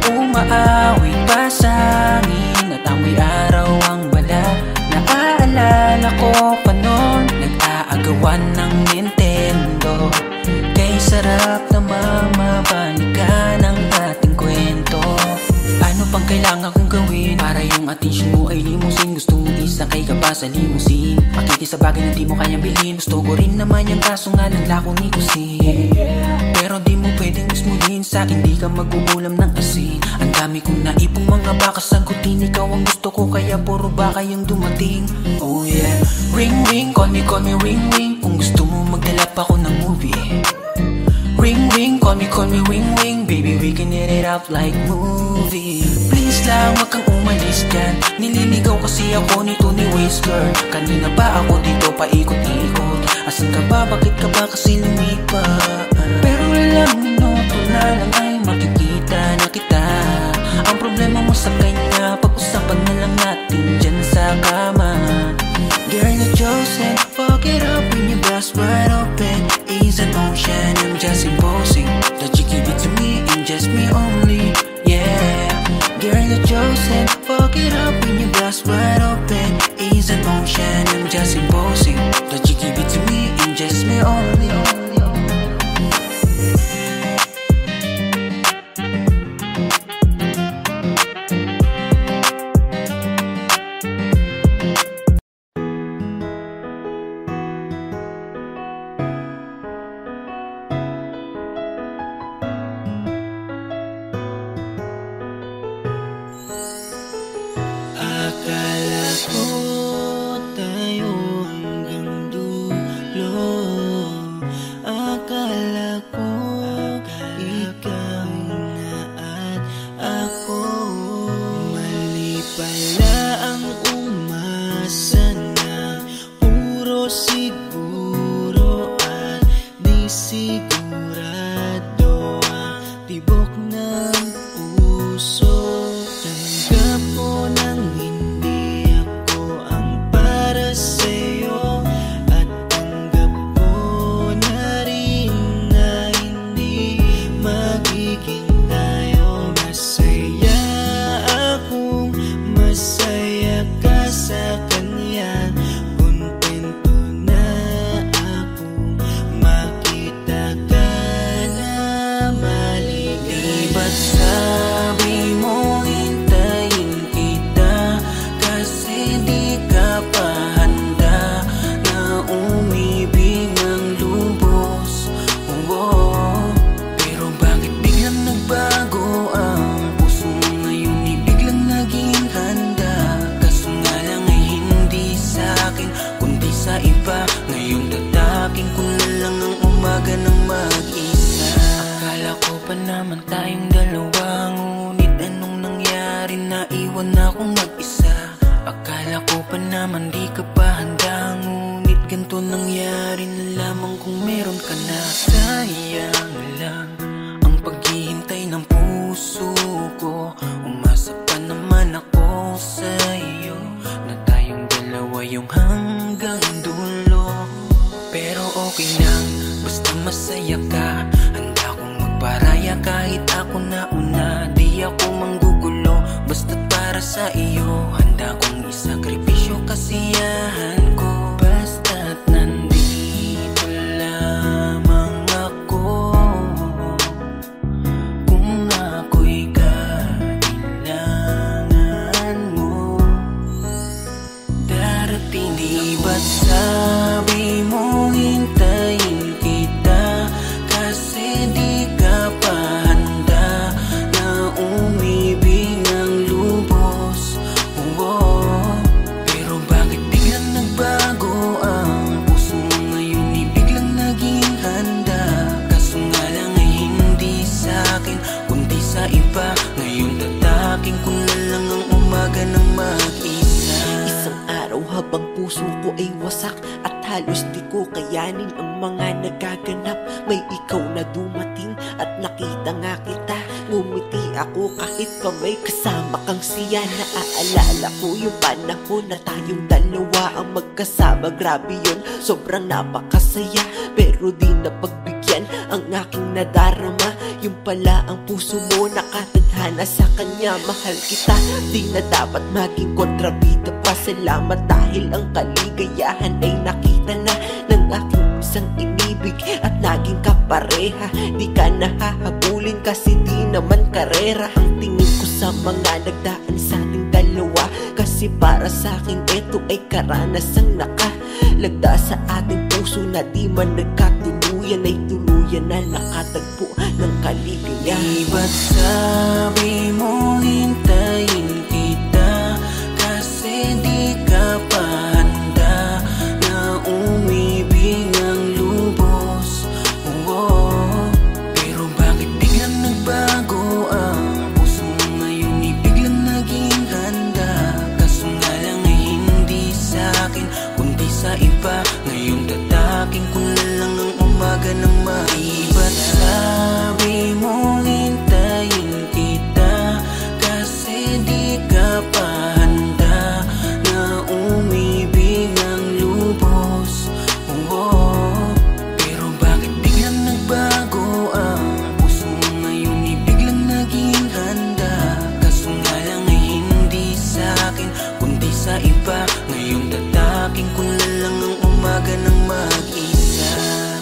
Umaawit pa sa hangin at amoy araw ang balat. Naaalala ko pa noon nag-aagawan ng Nintendo. Kay sarap na mamabalikan ang ating kwento. Ano pang kailangan kong gawin para yung atensyon mo ay limusin? Gusto mong isakay ka pa sa limusin, makikita sa bagay na di mo kayang bilhin. Gusto ko rin naman yung kaso nga lang lako ni kusin. Pero di mo pwedeng ismulin sa'kin, di ka magugulam ng asin. Ang dami kong naipong mga baka sagutin. Ikaw ang gusto ko kaya puro baka yung dumating. Oh yeah. Ring ring, call me ring ring. Kung gusto mo magdala pa ko ng movie. Ring ring, call me ring ring. Baby we can hit it up like movie. Please lang wag kang umalis dyan. Nililigaw kasi ako nito ni Whisker. Kanina pa ako dito paikot-ikot. Asan ka ba? Bakit ka ba kasi lumipat? Pero ilang minuto na lang ay makikita na kita. Ang problema mo sa kanya, pag-usapan na lang natin dyan sa kama. Girl, you're chosen, fuck it up when your glass wide open. Is an ocean, I'm just imposing that you give it to me and just me only. Yeah, girl, you're chosen, fuck it up when your glass wide open. Is an ocean, I'm just imposing that you give it to me and just me only. Akala ko tayo hanggang dulo. Akala ko ikaw na at ako. Mali pala ang umasa na puro siguro at di sigurado ang tibok ng puso. Tanggap ko nang hindi ako ang para sa'yo, at tanggap ko na rin na hindi magiging tayo. Masaya akong masaya ka sa kanya. Kontento na akong makita ka na maligaya. Ba't sabi mo hintayin kita? Kasi di ka pa handa na umibig ng lubos. Oh, pero bakit biglang nagbago ang puso mo ngayon? Di biglang naging handa. Kaso nga lang ay hindi sa'kin kundi sa iba. Ngayon tataking ko na lang ang umaga ng mag-isa. Akala ko pa naman tayong dalawa, ngunit anong nangyari? Naiwan akong mag-isa. Akala ko pa naman di ka pa handa, ngunit ganito nangyari. Nalaman kong meron ka na. Sayang lang ang paghihintay ng puso ko. Umasa pa naman ako sa iyo na tayong dalawa yung hanggang dulo. Pero okay lang, basta masaya ka. Handa kong magparaya kahit ako na una. Di ako manggugulo, basta't para sa iyo handa kong isakripisyo ba't sabi mo hintayin kita? Kasi di ka pa handa na umibig ng lubos. Pero bakit biglang nagbago ang puso mo ngayon? Biglang naging handa. Kaso nga lang ay hindi sa'kin kundi sa iba. Ngayon tataking ko na lang ang umaga ng mag-isa. Isang araw habang puso ko ay wasak at halos di ko kayanin ang mga nagaganap. May ikaw na dumating at nakita nga kita. Ngumiti ako kahit pa may kasama kang siya. Naaalala ko yung panahon na tayong dalawa ang magkasama. Grabe yun, sobrang napakasaya. Pero di na pagbigyan ang aking nadarama. Yung pala ang puso mo nakatadhana sa kanya. Mahal kita, di na dapat maging kontrabida pa. Salamat dahil ang kaligayahan ay nakita na ng aking isang inibig at naging kapareha. Di ka nahahabulin kasi di naman karera. Ang tingin ko sa mga nagdaan sa ating dalawa, kasi para sa akin ito ay karanasang nakalagda sa ating puso na di man nagkatuluyan ay tuluyan na nakatagpo ng kaligayahan. Di ba't sabi mo hintayin kita? Kasi di ka pa handa na umibig ng lubos. Pero bakit biglang nagbago ang puso mo ngayon? Biglang naging handa. Kaso nga lang ay hindi sa'kin kundi sa iba. Ngayon tataking ko na lang ang umaga ng maiba't sabi mo hintayin kita? Kasi di ka pa handa na umibig ng lubos. Pero bakit biglang nagbago ang puso mo ngayon? Biglang naging handa. Kaso nga lang ay hindi sa'kin kundi sa iba. Ngayon tataking ko na lang ang umaga ng mag-isa.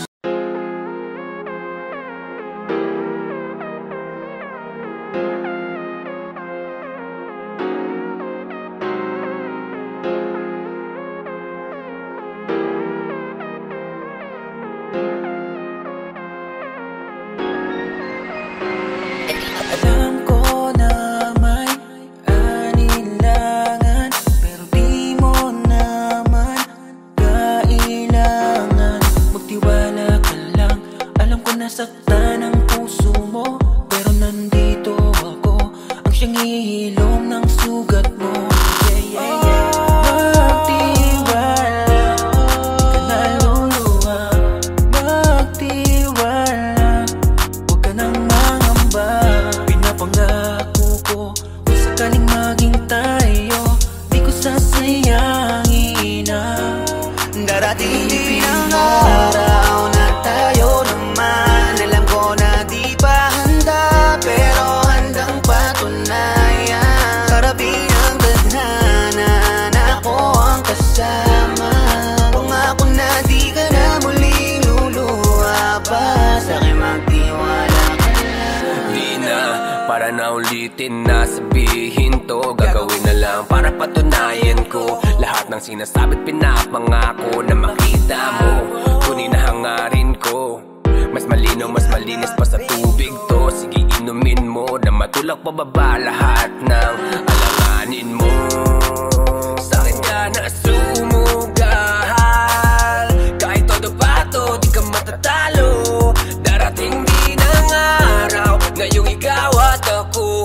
Alam ko na may anilangan, pero di mo naman kailangan. Magtiwala ka lang, alam ko nasaktan ang puso mo, pero nandito ako, ang siyang ihilom ng sugat mo. Darating din ang araw na tayo naman. Alam ko na di pa handa, pero handang patunayan. Karapin ang tadhana na ako ang kasama. Pangako na di ka na muling luluha pa. Sa'kin magtiwala ka lang. Di na, para na ulitin na sabihin to. Gagawin na lang para patunayan ko lahat ng sinasabi't pinapangako na makita mo. Kunin na hangarin ko, mas malinaw, mas malinis pa sa tubig to. Sige inumin mo na matulak pababa lahat ng alanganin mo. Sa'kin ka na sumugal, kahit todo pato di ka matatalo. Darating din ang araw, ngayong ikaw at ako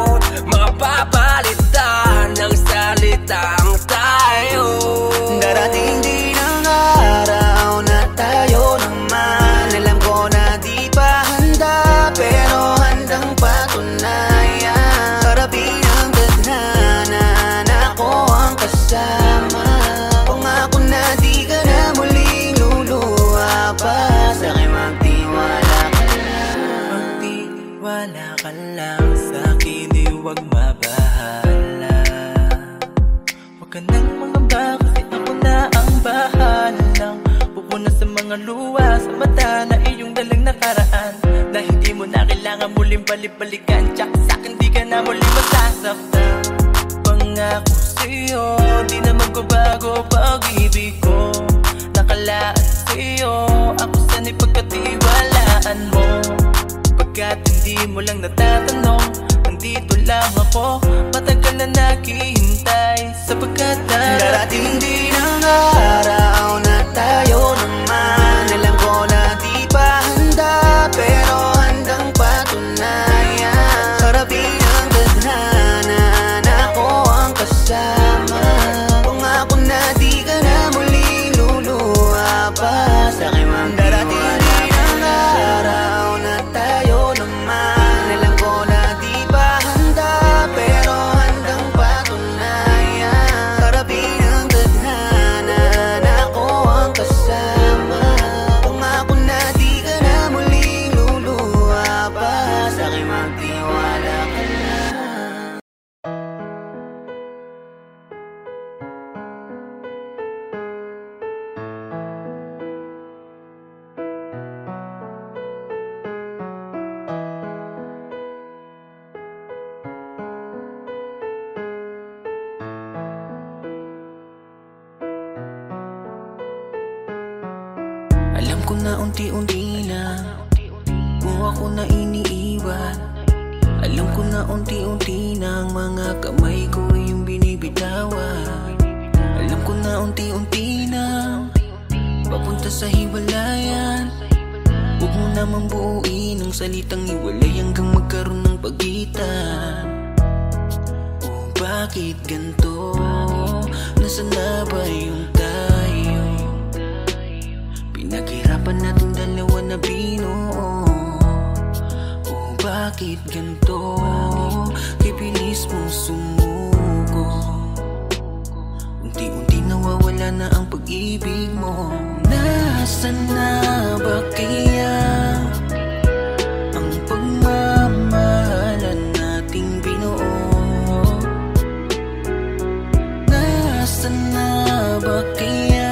mapapalitan ng salitang tayo. Darating din ang araw na tayo naman. Alam ko na di pa handa, pero handang patunayan. Karapin ang tadhana na ako ang kasama. Pangako na di ka na muling luluha pa. Sa'kin magtiwala ka lang. Magtiwala ka lang sa'kin, di wag mabahala. Huwag ka nang mangamba kasi ako na ang bahalang pupuna sa mga luha sa mata na iyong dalang nakaraan, na hindi mo na kailangan muling balik-balikan. Tsak sa'kin di ka na muling masasaktan. Pangako sa'yo, di naman magbabago pag-ibig ko. Nakalaan sa'yo, ako sana'y pagkatiwalaan mo. Pagkat hindi mo lang natatanong, nandito lang ako, matagal na naghihintay. Sapagkat darating din ang araw na tayo naman. Alam ko na di pa handa, pero handang patunayan. Harapin ang tadhana na ako ang kasama. Pangako na di ka na muling luluha pa sa aking mga darating din ang araw na tayo naman. Alam ko na di pa handa, pero handang patunayan. Harapin ang tadhana na ako ang kasama. Pangako na di ka na muling luluha pa sa aking magtiwala ka lang. Alam ko na unti-unti na mo ako na iniiwan. Alam ko na unti-unti na ang mga kamay ko yung binibitawan. Alam ko na unti-unti na papunta sa hiwalayan. Huwag mo namang buuin ang salitang hiwalay hanggang magkaroon ng pagitan. Oh, bakit ganito? Nasaan na ba yung tayo? Pinaghirapan natin dalawa na binuo. Oh, bakit ganito? Kipilis mo sumuko. Unti-unti nawawala na ang pag-ibig mo. Nasaan na ba kaya ang pagmamahalan nating binuo? Nasaan na ba kaya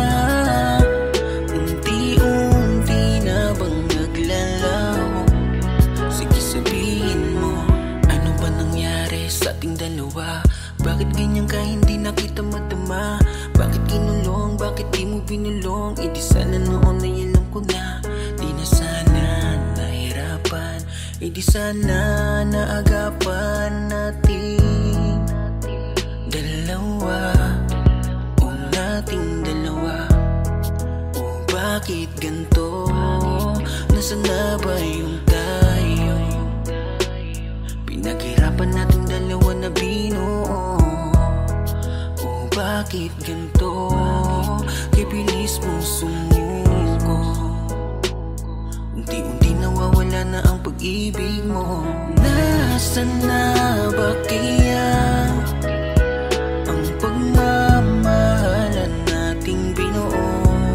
unti-unti na bang naglalaho? Sige sabihin mo, ano ba nangyari sa ating dalawa? Bakit ganyan ka hindi na kita madama? Bakit kinulong, bakit di mo binulong? E di sana noon ay alam ko na, di na sana nahirapan. E di sana naagapan natin dalawa, o nating dalawa. O bakit ganito? Nasaan na ba yung tayo? Pinaghirapan natin dalawa na binuo. O bakit ganito? Kipilis mo sumuko. Unti-unti nawawala na ang pag-ibig mo. Nasaan na ba kaya ang pagmamahalan nating binuo?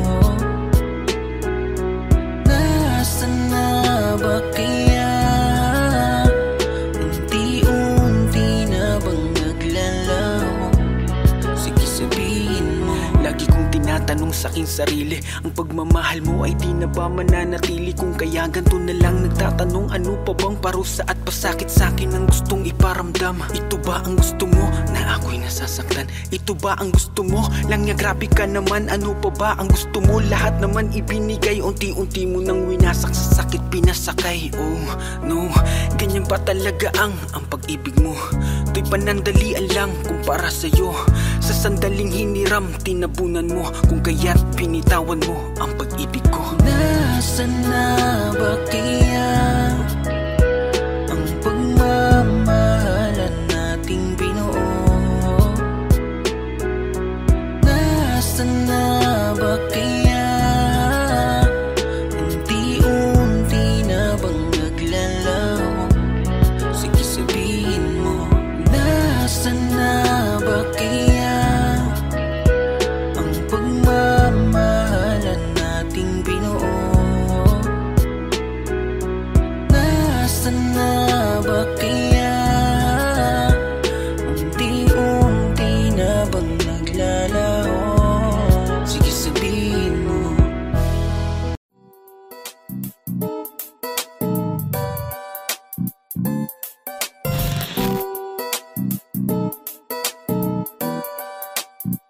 Nasaan na ba kaya unti-unti na bang naglalaho? Sige sabihin mo. Lagi kong tinatanong sa'king sarili, ang pagmamahal mo ay di na ba mananatili? Kung kaya ganito na lang nagtatanong, ano pa bang parusa at pasakit sa'kin ang gustong iparamdam? Ito ba ang gusto mo na ako'y nasasaktan? Ito ba ang gusto mo lang niya? Grabe ka naman, ano pa ba ang gusto mo? Lahat naman ibinigay, unti-unti mo nang winasak, sa sakit pinasakay. Oh no, ganyan ba talaga ang pag-ibig mo? To'y panandalian lang kumpara sa'yo. Sa sandaling hiniram, tinabunan mo, kung kaya't pinitawan mo ang pag-ibig ko. Nasaan na ba kaya ang pagmamahalan nating binuo? Nasaan na ba kaya unti-unti na bang naglalaho? Sige sabihin mo, nasaan na ba kaya ang pagmamahalan nating binuo? Nasaan na ba kaya unti-unti na bang naglalaho? Sige sabihin mo.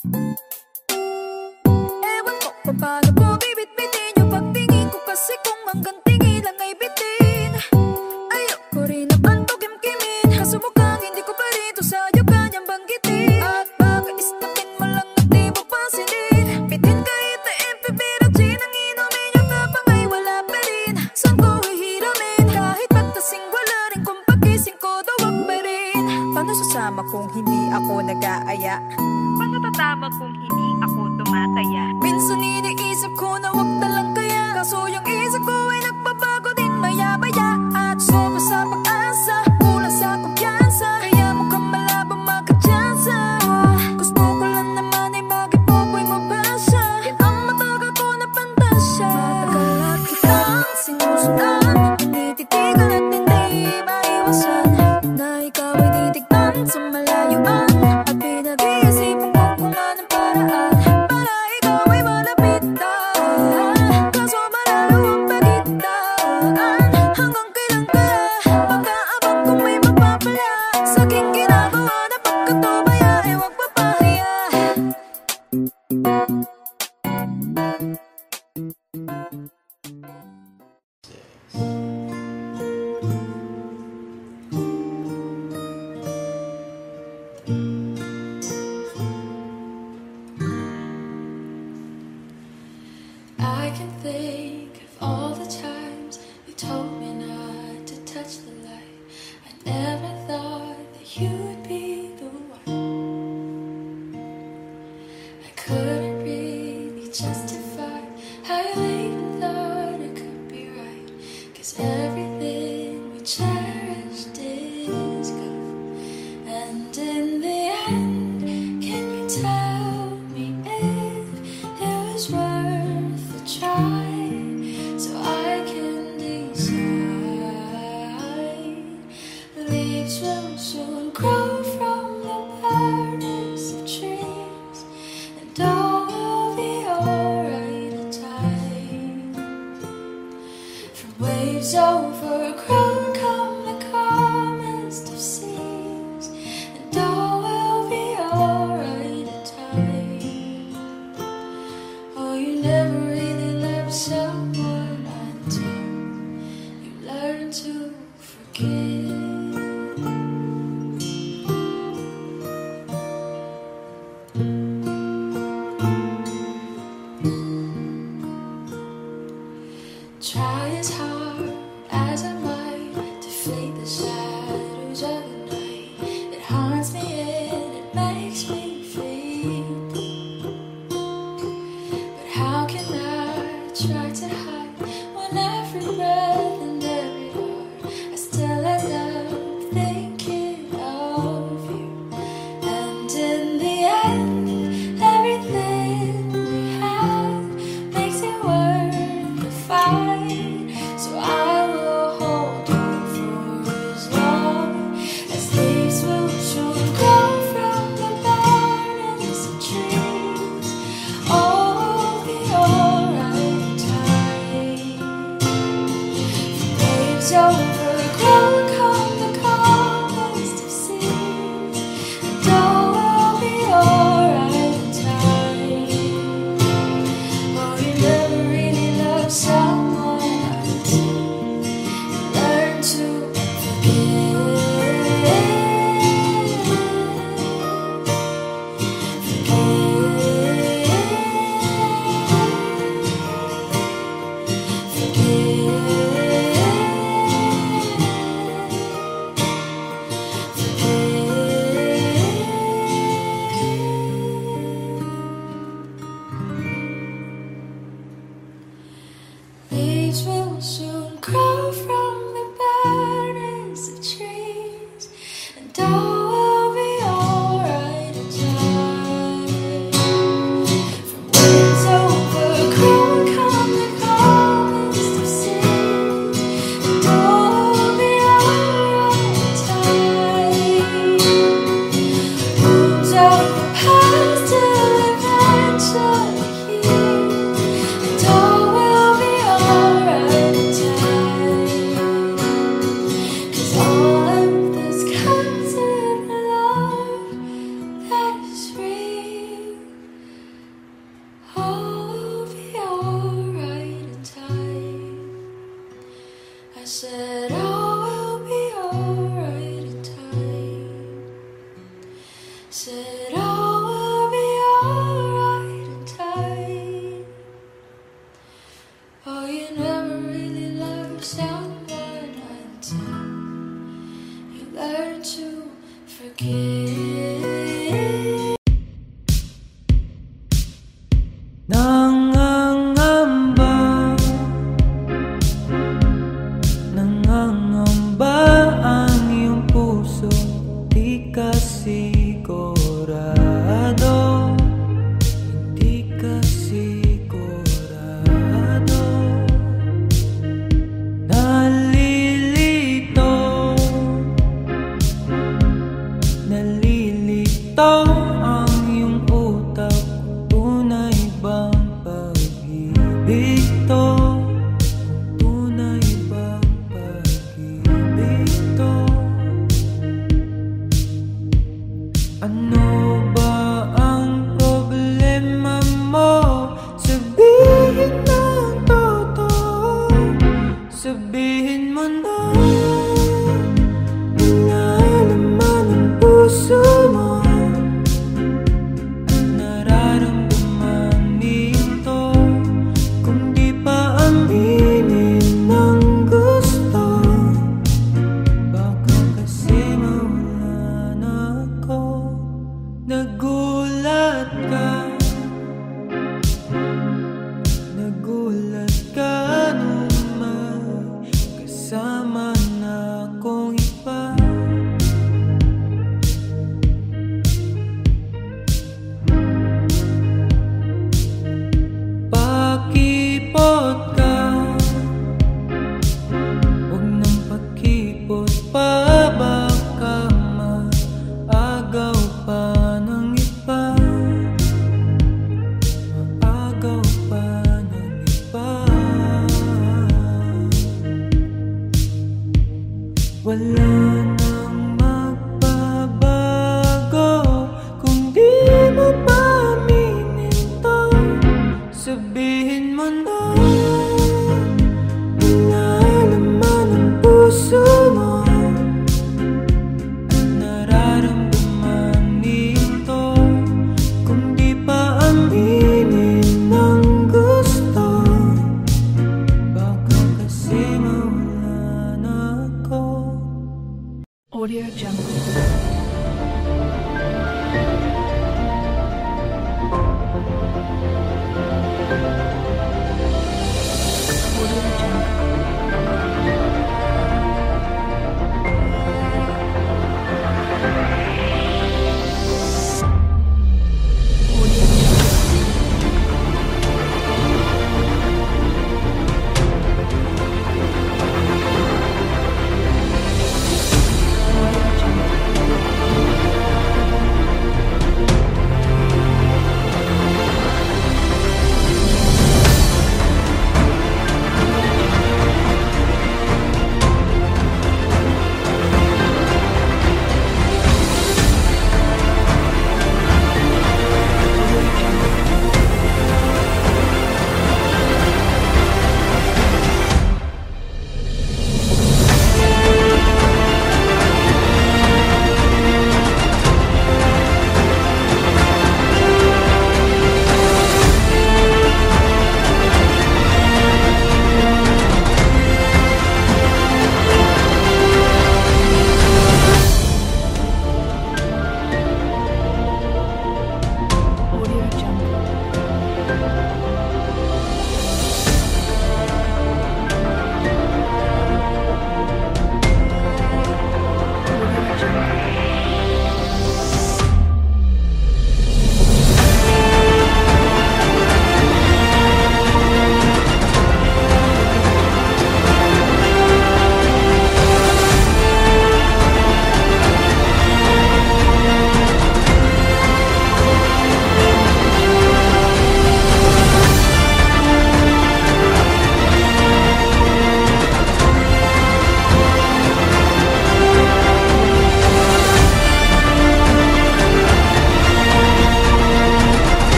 Ewan ko kung paano ko bibit-bitin yung pagtingin ko, kasi kung hanggang tingin lang ay bitin. Ayoko rin naman to kim-kimin, kaso mukhang hindi ko pa rito sa'yo kanyang banggitin. At baka istapin mo lang at di mo pansinin. Bitin kahit na MP pero gin ang inumin, yung tapang ay wala pa rin. Saan ko hihiramin? Kahit patasing wala rin, kung pagising ko duwag pa rin. Paano sasama kung hindi ako nag-aaya? Paano tatama kung hindi ako tumataya? Minsan iniisip ko na wag na lang kaya, kaso yung isip ko ay nagbabago din maya-maya. At sobra sa pag-asa, kulang sa kumpiyansa, kaya mukhang malabang magka-tsansa. Gusto ko lang naman ay magipopoy mo ba siya? Yan ang matagal ko na pantasya. Matagal at kitang sinusundan, tinititigan at hindi maiwasan, na ikaw ay titignan sa malayuan. At pinag-iisipan ko kung anong paraan para ikaw ay malapitan, kaso malalo ang pagitan. Hanggang kailan kaya pag-aabang kung may mapapala sa aking ginagawa, na pagkatubaya ay huwag papahiya. I can think of all the times you told me not to touch the light. I never thought that you would be the one. I couldn't really justify how you even thought it could be right, 'cause everything we cherished is gone. And in the end, can you tell me if it was worth a try, so I can decide? Leaves will soon grow from the burdens of trees, and all will be alright in time. From waves overgrown come the calmest of seas, and all will be alright in time. Oh, you never really loved someone until you learn to forgive. Try as hard as I might to flee the shadows of the night. It haunts me and it makes me feel. But how can I try to hide when every breath and every heart I still end up thinking of you? And in the end, at ka.